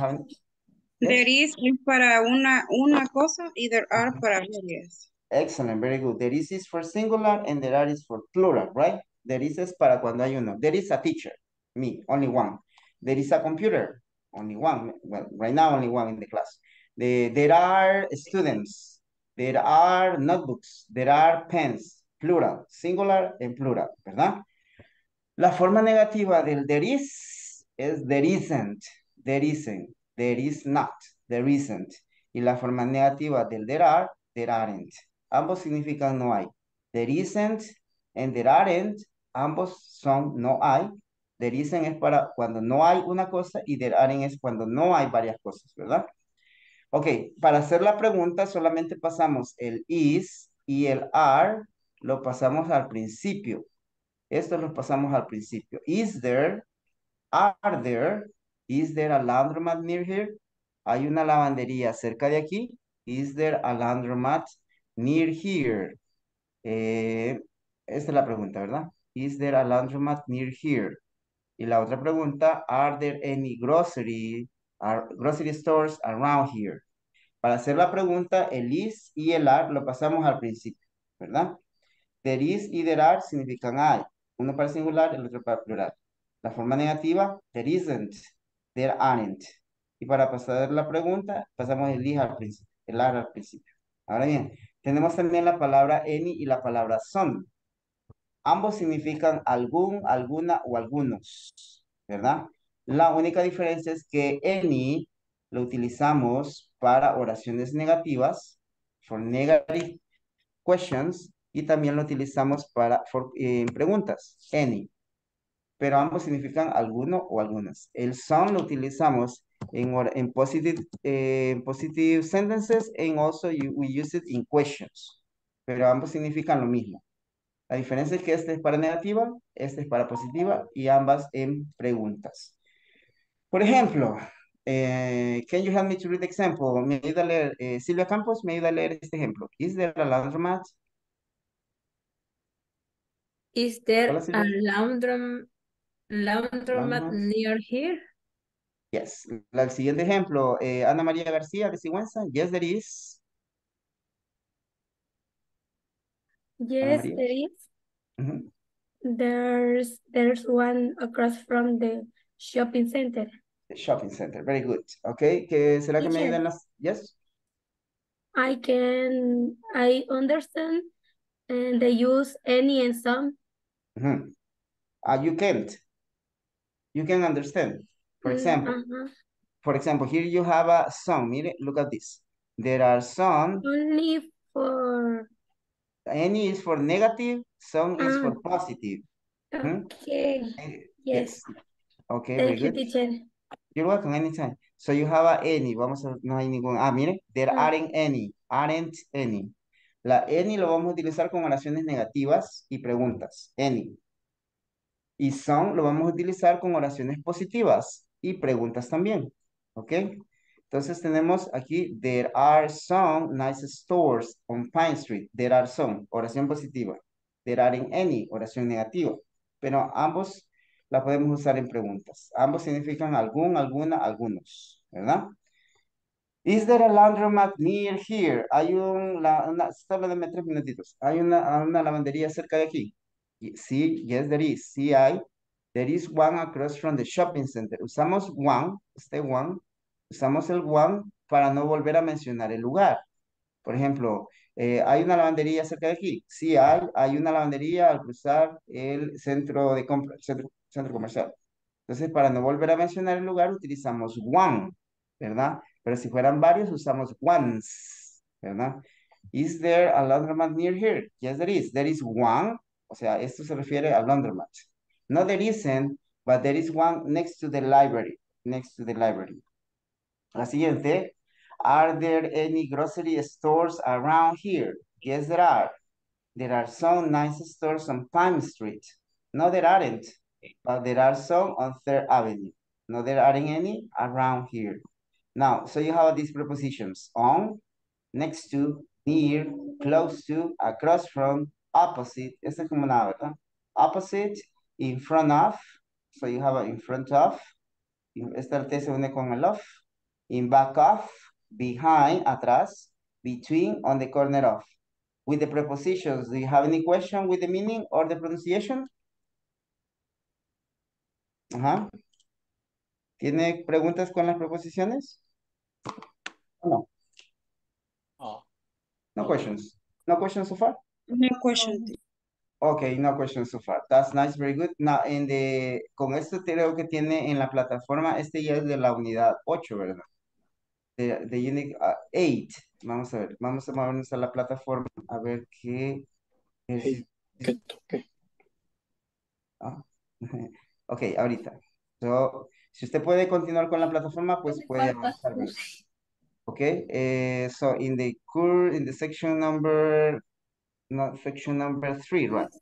There is para una cosa y there are para varias. Excellent, very good. There is for singular and there are is for plural, right? There is para cuando hay uno. There is a teacher, me, only one. There is a computer, only one. Well, right now only one in the class. There are students. There are notebooks. There are pens, plural, singular and plural, ¿verdad? La forma negativa del there is there isn't, there isn't, there is not, there isn't. Y la forma negativa del there aren't. Ambos significan no hay. There isn't and there aren't, ambos son no hay. There isn't es para cuando no hay una cosa y there aren't es cuando no hay varias cosas, ¿verdad? Ok, para hacer la pregunta solamente pasamos el is y el are, lo pasamos al principio. Esto lo pasamos al principio. Is there, are there, is there a laundromat near here? ¿Hay una lavandería cerca de aquí? Is there a laundromat near here? Esta es la pregunta, ¿verdad? Is there a laundromat near here? Y la otra pregunta, are there any grocery stores around here? Para hacer la pregunta, el is y el are lo pasamos al principio, ¿verdad? There is y there are significan hay. Uno para singular, el otro para plural. La forma negativa, there isn't, there aren't. Y para pasar la pregunta, pasamos el is al principio, el are al principio. Ahora bien, tenemos también la palabra any y la palabra some. Ambos significan algún, alguna o algunos, ¿verdad? La única diferencia es que any lo utilizamos para oraciones negativas, for negative questions, y también lo utilizamos para preguntas, any. Pero ambos significan alguno o algunas. El some lo utilizamos en positive sentences and also we use it in questions. Pero ambos significan lo mismo. La diferencia es que este es para negativa, este es para positiva y ambas en preguntas. Por ejemplo, can you help me to read the example? Me ayuda a leer, Silvia Campos, me ayuda a leer este ejemplo. Is there a laundromat? Is there Hola, a Silvia. laundromat Laundromat. near here? Yes. El siguiente ejemplo, Ana María García de Sigüenza. Yes, there is. Ana Yes, María. there is. Ujú. There's one across from the shopping center. The shopping center. Very good. Okay. ¿Será que me Teacher. ayudan las? Yes. I understand and they use any and some. Ujú. You can't. You can understand. For example, for example, here you have a song. Mire, look at this. There are some. Only for. Any is for negative, some is for positive. Okay. Yes. Okay, Thank very you, good. teacher. You're welcome anytime. So you have a any. Vamos a, no hay ningún. Mire, there aren't any. Aren't any. La any lo vamos a utilizar con oraciones negativas y preguntas. Any. Y some lo vamos a utilizar con oraciones positivas y preguntas también. ¿Ok? Entonces tenemos aquí, there are some nice stores on Pine Street. There are some, oración positiva. There aren't any, oración negativa. Pero ambos la podemos usar en preguntas. Ambos significan algún, alguna, algunos. ¿Verdad? Is there a laundromat near here? Hay solo deme 3 minutitos. Hay una lavandería cerca de aquí. Sí, yes, there is. Sí hay. There is one across from the shopping center. Usamos one, one. Usamos el one para no volver a mencionar el lugar. Por ejemplo, ¿hay una lavandería cerca de aquí? Sí hay. Hay una lavandería al cruzar el centro de compra, centro comercial. Entonces, para no volver a mencionar el lugar, utilizamos one, ¿verdad? Pero si fueran varios, usamos ones, ¿verdad? Is there a laundromat near here? Yes, there is. There is one. O sea, esto se refiere al laundromat. No, there isn't, but there is one next to the library. Next to the library. La siguiente. Are there any grocery stores around here? Yes, there are. There are some nice stores on Pine Street. No, there aren't. But there are some on 3rd Avenue. No, there aren't any around here. Now, so you have these prepositions. On, next to, near, close to, across from, opposite. Esta es como nada, ¿verdad? Opposite, in front of. So you have a in front of. Esta T se une con el of. In back of, behind, atrás. Between, on the corner of. With the prepositions, do you have any question with the meaning or the pronunciation? Ajá. ¿Tiene preguntas con las preposiciones? No. No questions. No questions so far? No question. Okay, no questions so far. That's nice, very good. Now, con esto creo que tiene en la plataforma, este ya es de la unidad 8, ¿verdad? De Unit 8. Vamos a ver, vamos a movernos a la plataforma a ver qué es. Ok, ahorita. So, si usted puede continuar con la plataforma, pues puede avanzar. Okay, so in the section number 3, right?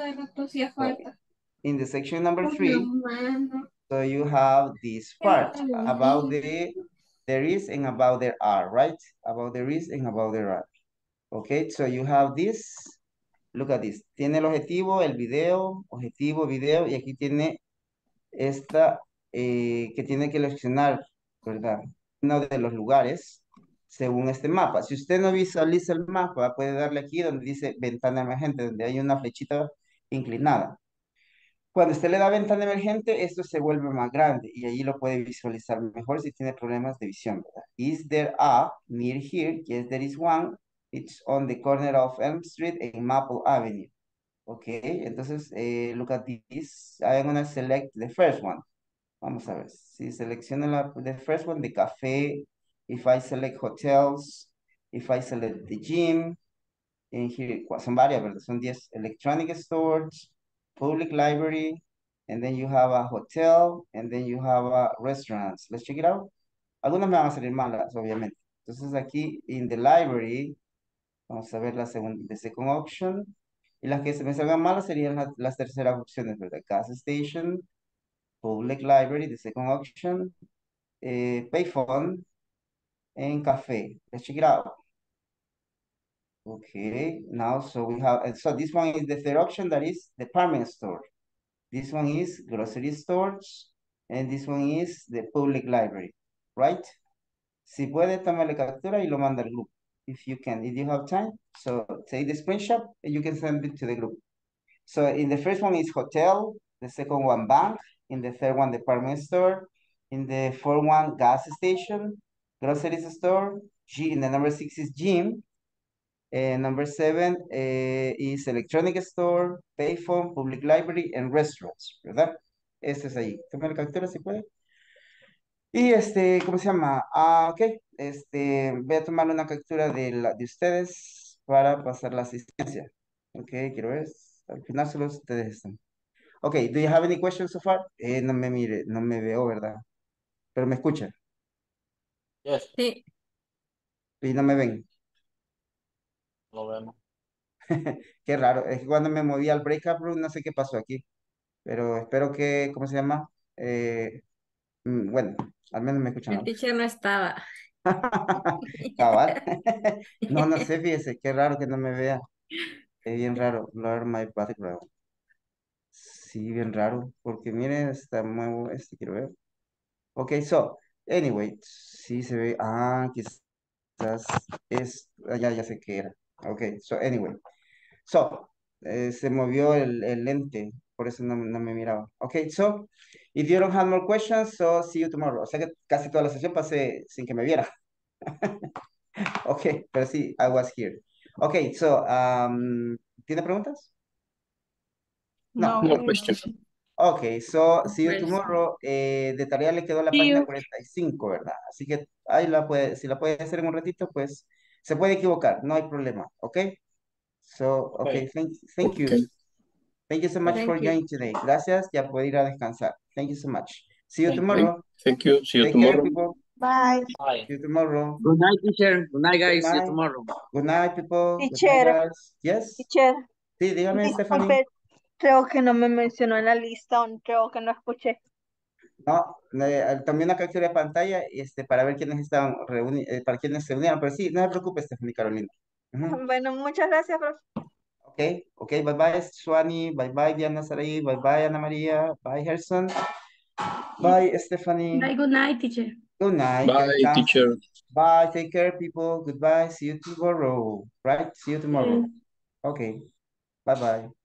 In the section number 3, so you have this part about there is and about there are, right? About there is and about there are. Okay, so you have this. Look at this. Tiene el objetivo, el video, objetivo, video, y aquí tiene esta que tiene que seleccionar, ¿verdad? Uno de los lugares según este mapa. Si usted no visualiza el mapa, puede darle aquí donde dice ventana emergente, donde hay una flechita inclinada. Cuando usted le da ventana emergente, esto se vuelve más grande y ahí lo puede visualizar mejor si tiene problemas de visión, ¿verdad? Is there a near here? Yes, there is one. It's on the corner of Elm Street and Maple Avenue. Okay, entonces, look at this. I'm gonna select the first one. Vamos a ver. Si selecciono the first one, the café. If I select hotels. If I select the gym. in here, son varias, ¿verdad? Son 10 electronic stores, public library, and then you have a hotel, and then you have a restaurants. Let's check it out. Algunas me van a salir malas, obviamente. Entonces aquí, in the library, vamos a ver la segunda, the second option. Y las que se me salgan malas serían las terceras opciones, ¿verdad? Gas station, public library, the second option, payphone, and cafe. Let's check it out. Okay, now so we have, so this one is the third option, that is department store. This one is grocery stores, and this one is the public library, right? Si puede, tómale captura y lo manda al group. If you can, if you have time. So take the screenshot and you can send it to the group. So in the first one is hotel, the second one bank, in the third one department store, in the fourth one gas station, grocery store, in the number 6 is gym, number 7 is electronic store, payphone, public library, and restaurants, ¿verdad? Ese es ahí. Toma la captura si puede. Y ¿cómo se llama? Ok, voy a tomar una captura de ustedes para pasar la asistencia. Ok, quiero ver. Al final solo ustedes están. Ok, do you have any questions so far? No me mire, no me veo, ¿verdad? Pero me escuchan. Yes. Sí. Y no me ven. Lo vemos. Qué raro, es que cuando me moví al breakout room, no sé qué pasó aquí. Pero espero que, ¿cómo se llama? Bueno, al menos me escuchan El ahora. teacher no estaba. Cabal. No sé, fíjese, qué raro que no me vea. Es bien raro, blur my background. Sí, bien raro, porque miren, está nuevo, quiero ver. Ok, so, anyway, sí se ve, quizás ya sé qué era. Ok, so, anyway. So, se movió el lente, por eso no me miraba. Ok, so, if you don't have more questions, so see you tomorrow. O sea que casi toda la sesión pasé sin que me viera. Ok, pero sí, I was here. Ok, so, ¿tiene preguntas? No. No question. Ok, so, see you Pues, tomorrow. De tarea le quedó la See página you. 45, ¿verdad? Así que ahí si la puede hacer en un ratito, pues se puede equivocar, no hay problema, ¿ok? So, okay, thank you. Okay. Thank you so much Thank for you. joining today. Gracias, ya puede ir a descansar. Thank you so much. See you Thank you. tomorrow. Thank you. See you Take care, tomorrow. people. Bye. Bye. See you tomorrow. Good night, teacher. Good night, Good guys. See you night. tomorrow. Good night, people. Good night, Teacher, guys. Yes. teacher, Sí, dígame, Stephanie. disculpe, creo que no me mencionó en la lista, o creo que no escuché. No, tomé una captura de pantalla para ver quiénes estaban para quiénes se unieron, pero sí, no se preocupe, Stephanie Carolina. Ujú. Bueno, muchas gracias, profe. Ok, bye bye, Suani, bye bye, Diana Saraí, bye bye, Ana María, bye, Gerson, bye, Stephanie. Bye, good night, teacher. Good night, que Bye, descansen. teacher. Bye, take care, people. Goodbye, see you tomorrow. Right, see you tomorrow. Sí. Okay, bye bye.